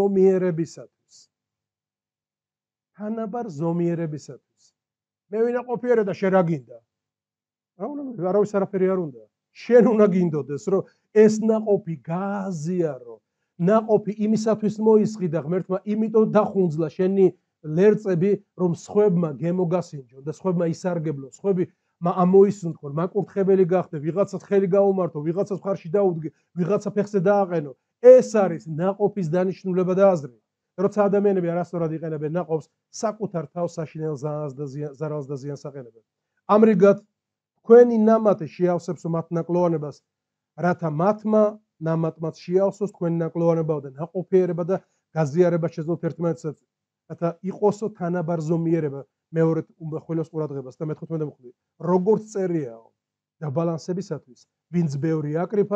Speaker 1: ზომიერებისათვის მე ვინაყოფიერე და შენ რა გინდა რა უნდა არავის არაფერი არ უნდა შენ უნდა გინდოდეს რომ ეს ნაყოფი გააზიარო ნაყოფი იმისათვის მოისყიდა ღმერთმა იმიტომ დახუნძლა შენი ლერწები რომ სხვებმა გემოგასინჯონ და სხვებმა ისარგებლონ სხვები ამოისუნთქონ მაკურთხებელი გახდე ვიღაცას ხელი გაუმართო ვიღაცას მხარში დაუდგე ვიღაცა ფეხზე დააყენო ეს არის ნაყოფის დანიშნულება და აზრი როცა ადამიანები არასწორად იყენებენ ნაყოფს საკუთარ თავს საშინელ ზარალს და ზიანს აყენებენ ამრიგად თქვენი ნამატი შეავსებს მათ ნაკლოვანებას რათა მათმა ნამატმაც შეავსოს თქვენი ნაკლოვანებაო და ნაყოფიერება და გაზიარება შეძლოთ ერთმანეთსაც რათა იყოსო თანაბარ ზომიერება მეორე ხვილოს ყურადღებას და მე-15 მხრივ როგორც წერიაო და ბალანსებისათვის ვინც ბევრი აკრიფა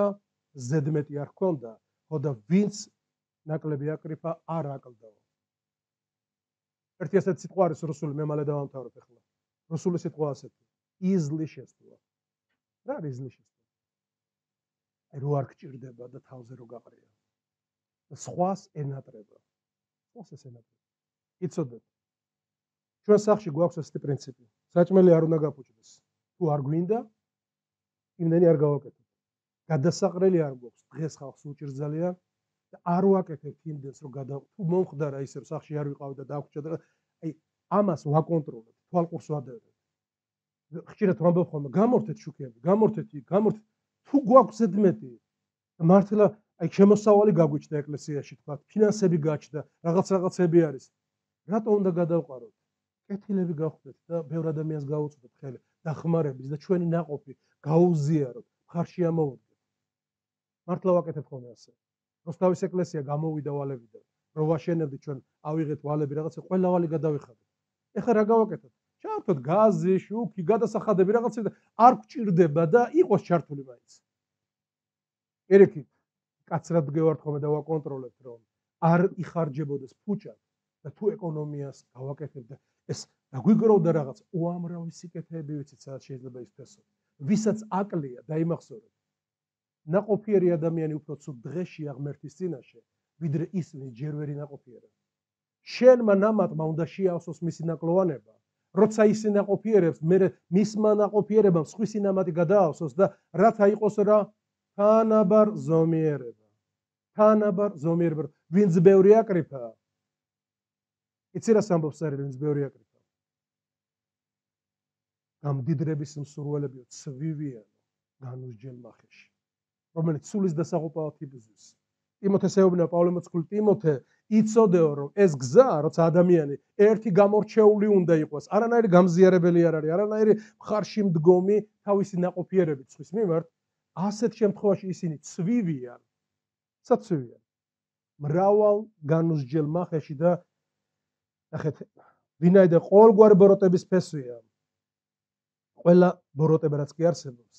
Speaker 1: ზედმეტი არ ჰქონდა, ხო და ვინც ნაკლები აკრიფა არ აკლდაო. ერთი ასეთი სიტყვა არის რუსული, მე მალე დავამთავრებ ახლა. რუსული სიტყვა ასეთი. იზლიშესტვა. რა არის იზლიშესტვა? აი რო არ გჭირდება და თავზე რო გაყრია. სხვას ენატრება. სხვას ეს ენატრება. იცოდეთ. ჩვენ სახში გვაქვს ასეთი პრინციპი. საჭმელი არ უნდა გაფუჭდეს. თუ არ გვინდა, იმდენი არ გავაკეთებ. გადასაყრელი არ გვაქვს. დღეს ხალხს უჭირს ძალიან და არ ვაკეთებთ იმდენს რომ თუ მომხდარა ისე რომ სახში არ ვიყავ და დაგვრჩა და აი ამას ვაკონტროლებთ, თვალყურს ვადევნებთ. ხშირად ვამბობ ხოლმე, გამორთეთ შუქები, გამორთეთ იქ, გამორთეთ. თუ გვაქვს ზედმეტი, მართლა აი შემოსავალი გაგვიჩნდა ეკლესიაში თქვა, ფინანსები გაჩნდა, რაღაცები არის. რატო უნდა გადავყაროთ? კეთილები გავხდეთ და ბევრ ადამიანს გაუწოდოთ ხელი, დახმარების და ჩვენი ნაყოფი გაუზიაროთ, მხარში ამოვდგეთ. მართლა ვაკეთებ ხოლმე ასე. როსთავის ეკლესია გამოვიდა ვალებიდან, რომ ვაშენებდით ჩვენ, ავიღეთ ვალები რაღაცა, ყველა ვალი გადავიხადეთ. ეხლა რა გავაკეთოთ? ჩავთოთ გაზი, შუქი, გადასახადები რაღაცა და არ გვჭირდება და იყოს ჩართული მაინც. ერექით კაცრად გევართ ხოლმე და ვაკონტროლებთ რომ არ იხარჯებოდეს ფუჭად და თუ ეკონომიას გავაკეთებ და ეს დაგვიგროვდა რაღაც უამრავი სიკეთეები ვიცით სადაც შეიძლება ითქვასო. ვისაც აკლია დაიმახსოვრეთ. ნაყოფიერი ადამიანი უფრო ცუდ დღეშია ღმერთის წინაშე, ვიდრე ის ვინც ჯერ ვერ ინაყოფიერა. შენმა ნამატმა უნდა შეავსოს მისი ნაკლოვანება. როცა ის ინაყოფიერებს, მე მისმა ნაყოფიერებამ სხვისი ნამატი გადაავსოს და რათა იყოს რა თანაბარ ზომიერება. თანაბარ ზომიერება. ვინც ბევრი აკრიფა. იცი რა ამბობს წერილი, ვინც ბევრი აკრიფა. გამდიდრების მსურველებიო, ცვივიანო, განუსჯელ მახეში. რომელიც სულის დასაღუპავად იბრძვის. ტიმოთეს ეუბნება პავლე მოციქული, ტიმოთე, იცოდეო რომ ეს გზა, როცა ადამიანი ერთი გამორჩეული უნდა იყოს, არანაირი გამზიარებელი არ არის, არანაირი მხარში მდგომი თავისი ნაყოფიერებით სხვის მიმართ, ასეთ შემთხვევაში ისინი ცვივიან. საცვივიან. მრავალ განუსჯელ მახეში და ნახეთ, ვინაიდან ყოველგვარი ბოროტების ფესვია. ყველა ბოროტება რაც კი არსებობს.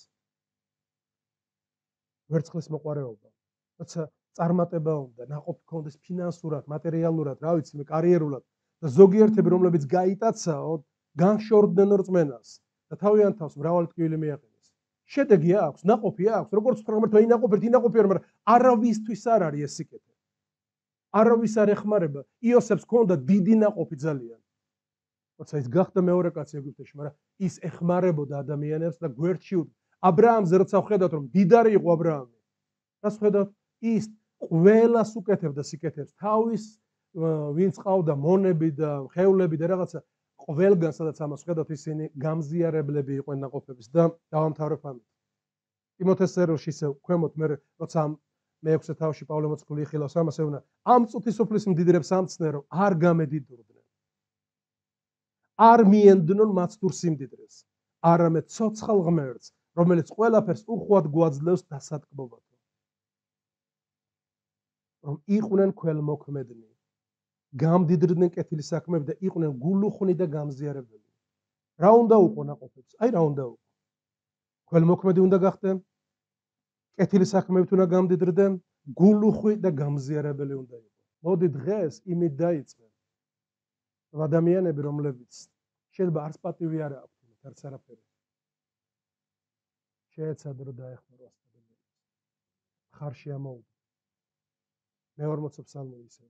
Speaker 1: ვერცხლის მოყარეობა. როცა წარმატება უნდა, ნაყოფი ქონდეს ფინანსურად, მატერიალურად, რა ვიცი, მე კარიერულად და ზოგიერთები, რომლებიც გაიტაცაო, განშორდნენ რწმენას და თავიანთ თავს მრავალი ტკივილი მიაყენეს. შედეგი აქვს, ნაყოფი აქვს, როგორც თქვა ღმერთო, ინაყოფიერ, მაგრამ არავისთვის არ არის ეს სიკეთე. არავის არ ეხმარება. იოსებს ჰქონდა დიდი ნაყოფი ძალიან. როცა ის გახდა მეორე კაცი ეგვიპტეში, მაგრამ ის ეხმარებოდა ადამიანებს და გვერდში აბრაამზე როცა ვხედავთ რომ დიდარი იყო აბრაამი. რას ვხედავთ? ის ყველას უკეთებდა სიკეთებს. თავის ვინც ყავდა მონები და ხევლები და რაღაცა ყველგან სადაც ამას ვხედავთ ისინი გამზიარებლები იყვნენ ნაყოფების და დავამთავრებ ამით. ტიმოთეს წერილში ისე ქვემოთ მე როცა მე-6 თავში პავლე მოციქული იხილავს ამას ეუბნება ამ წუთის უფლის მდიდრებს ამცნე რომ არ გამედიდროდნენ. არ მიენდნონ მაცდურ სიმდიდრეს, არამედ ცოცხალ ღმერთს, რომელიც ყველაფერს უხვად გვაძლევს დასატკბობად. რომ იყვნენ ქველმოქმედნი, გამდიდრდნენ კეთილი საქმეები და იყვნენ გულუხნი და გამზიარებელი. რა უნდა უყო ნაყოფებს? აი რა უნდა უყო? ქველმოქმედი უნდა გახდნენ, კეთილი საქმეებით უნდა გამდიდრდნენ, გულუხვი და გამზიარებელი უნდა იყო. მოდი დღეს იმით დაიწყებ. ადამიანები რომლებიც შეიძლება არც პატივი არ აქვთ, არც არაფერი. შეეცადე რომ დაეხმარო ასწავლებლებს. ხარში ამოუდგა. მე 40 ფსალმური ისე.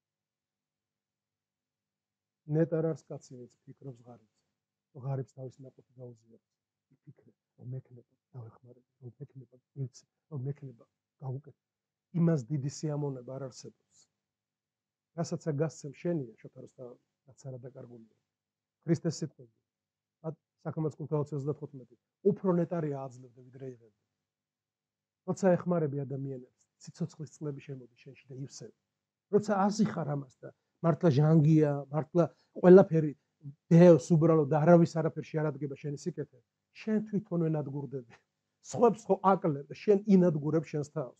Speaker 1: ნეტარ არის კაცი, ვინც ფიქრობს ღარიბს. ღარიბს თავის ნაყოფი გაუზიარებს. იფიქრებს, რომ მექნება დავეხმარებ, რომ მექნება ვიცი, რომ მექნება გავუკეთე. იმას დიდი სიამოვნება არ არსებობს. რასაც გასცემ შენია, შოთაროსთან რაც არა დაკარგულია. ქრისტეს სიტყვები. საქველმოქმედო კულტურა 35. უფრო ნეტარია აძლევდა ვიდრე იღებდა. როცა ეხმარები ადამიანებს, ციცოცხლის წყლები შემოდის შენში და ივსები. როცა აზიხარ ამას და მართლა ჟანგია, მართლა ყველაფერი დევს უბრალოდ და არავის არაფერში არ ადგება შენი სიკეთე, შენ თვითონვე ნადგურდები. სხვებს ხო აკლებ და შენ ინადგურებ შენს თავს.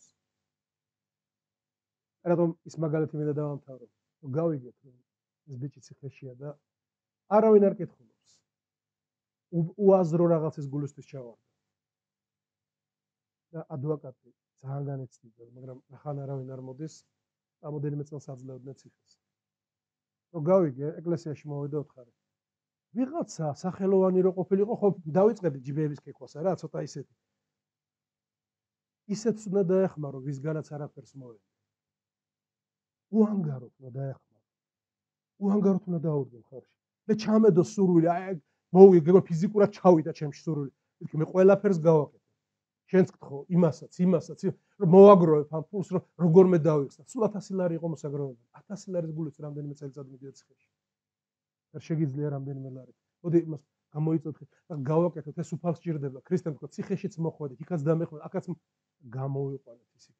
Speaker 1: რადგან ის მაგალითი მინდა დავამთავრო. გავიგეთ რომ ეს ბიჭი ციხეშია და არავინ არ კითხულობს. უაზრო რაღაცის გულისთვის ჩავარდა. და ადვოკატი ძალიან განიცდიდა, მაგრამ ახან არავინ არ მოდის, რამოდენიმე წელს აძლევდნენ ციხეს. რომ გავიგე, ეკლესიაში მოვიდა ოთხარი. ვიღაცა სახელოვანი რო ყოფილიყო, ხო დავიწყებდი ჯიბეების კექვასა რა, ცოტა ისეთი. ისეთს უნდა დაეხმარო, ვისგანაც არაფერს მოეღო. უანგაროდ უნდა დაეხმარო. უანგაროდ უნდა დაუდგე მხარში. მე ჩამედო სურვილი, აი მოვიგე, ფიზიკურად ჩავიდა ჩემში სურვილი. ითქი მე ყველაფერს გავაკეთე. შენც გთხოვ, იმასაც, რომ მოვაგროვებ ამ ფულს, რომ როგორმე დავიხსნა. სულ 1000 ლარი იყო მოსაგროვებელი. 1000 ლარის გულით რამდენიმე წელიწად მიდიოდა ციხეში. არ შეგიძლია რამდენიმე ლარი. მოდი იმას გამოიწოდეთ და გავაკეთოთ, ეს უფალს სჭირდება. ქრისტემ თქვა, ციხეშიც მოხვედით, იქაც დამეხვედით, აქაც გამოვიყვანეთ ისიც.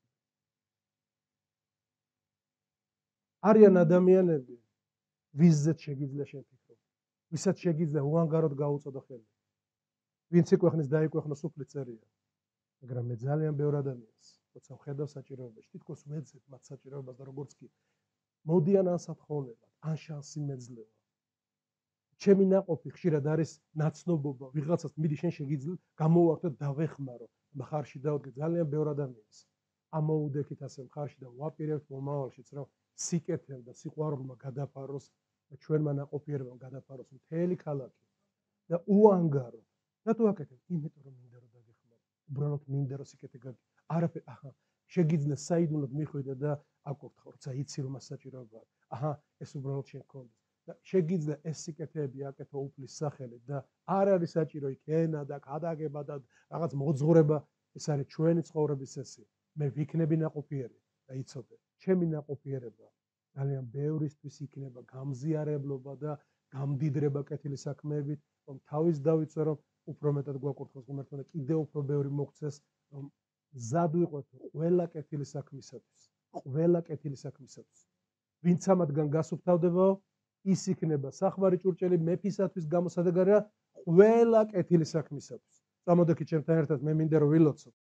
Speaker 1: არიან ადამიანები, ვიზეც შეგიძლია შევფიქრო. ვისაც შეგიძლია უანგაროდ გაუწოდო ხელი. ვინც იყვეხნის დაიყვეხნოს უფლით წერია. მაგრამ მე ძალიან ბევრ ადამიანს, როცა ვხედავ საჭიროებაში, თითქოს ვეძებ მათ საჭიროებას და როგორც კი მოდიან ან სათხოვნებად, ან შანსი მეძლევა. ჩემი ნაყოფი ხშირად არის ნაცნობობა, ვიღაცას მიდი შენ შეგიძლია გამოვართო და დავეხმარო, მხარში დავდგე ძალიან ბევრ ადამიანს. ამოუდექით ასე მხარში და ვაპირებთ მომავალშიც, რომ სიკეთემ და სიყვარულმა გადაფაროს და ჩვენმა ნაყოფიერებამ გადაფაროს მთელი ქალაქი და უანგარო. რატო აკეთებ? იმიტომ რომ მინდა რომ დაგეხმარო. უბრალოდ მინდა რომ სიკეთე გაგი. არაფერ, აჰა, შეგიძლია საიდუმლოდ მიხვიდე და აკურთხო, როცა იცი რომ მას საჭიროება აქვს. აჰა, ეს უბრალოდ შენ გქონდეს. და შეგიძლია ეს სიკეთეები აკეთო უფლის სახელით და არ არის საჭირო იქ ენა და გადაგება და რაღაც მოძღვრება, ეს არის ჩვენი ცხოვრების წესი. მე ვიქნები ნაყოფიერი და იცოდე, ჩემი ნაყოფიერება ძალიან ბევრისთვის იქნება გამზიარებლობა და გამდიდრება კეთილი საქმეებით, რომ თავის დავიცვე, რომ უფრო მეტად გვაკურთხოს ღმერთმა და კიდევ უფრო ბევრი მოგცეს, რომ მზად ვიყოთ ყველა კეთილი საქმისათვის, ყველა კეთილი საქმისათვის. ვინც ამათგან გასუფთავდებაო, ის იქნება სახვარი ჭურჭელი მეფისათვის გამოსადეგარია ყველა კეთილი საქმისათვის. წამოდექით ჩემთან ერთად, მე მინდა რომ ვილოცოთ.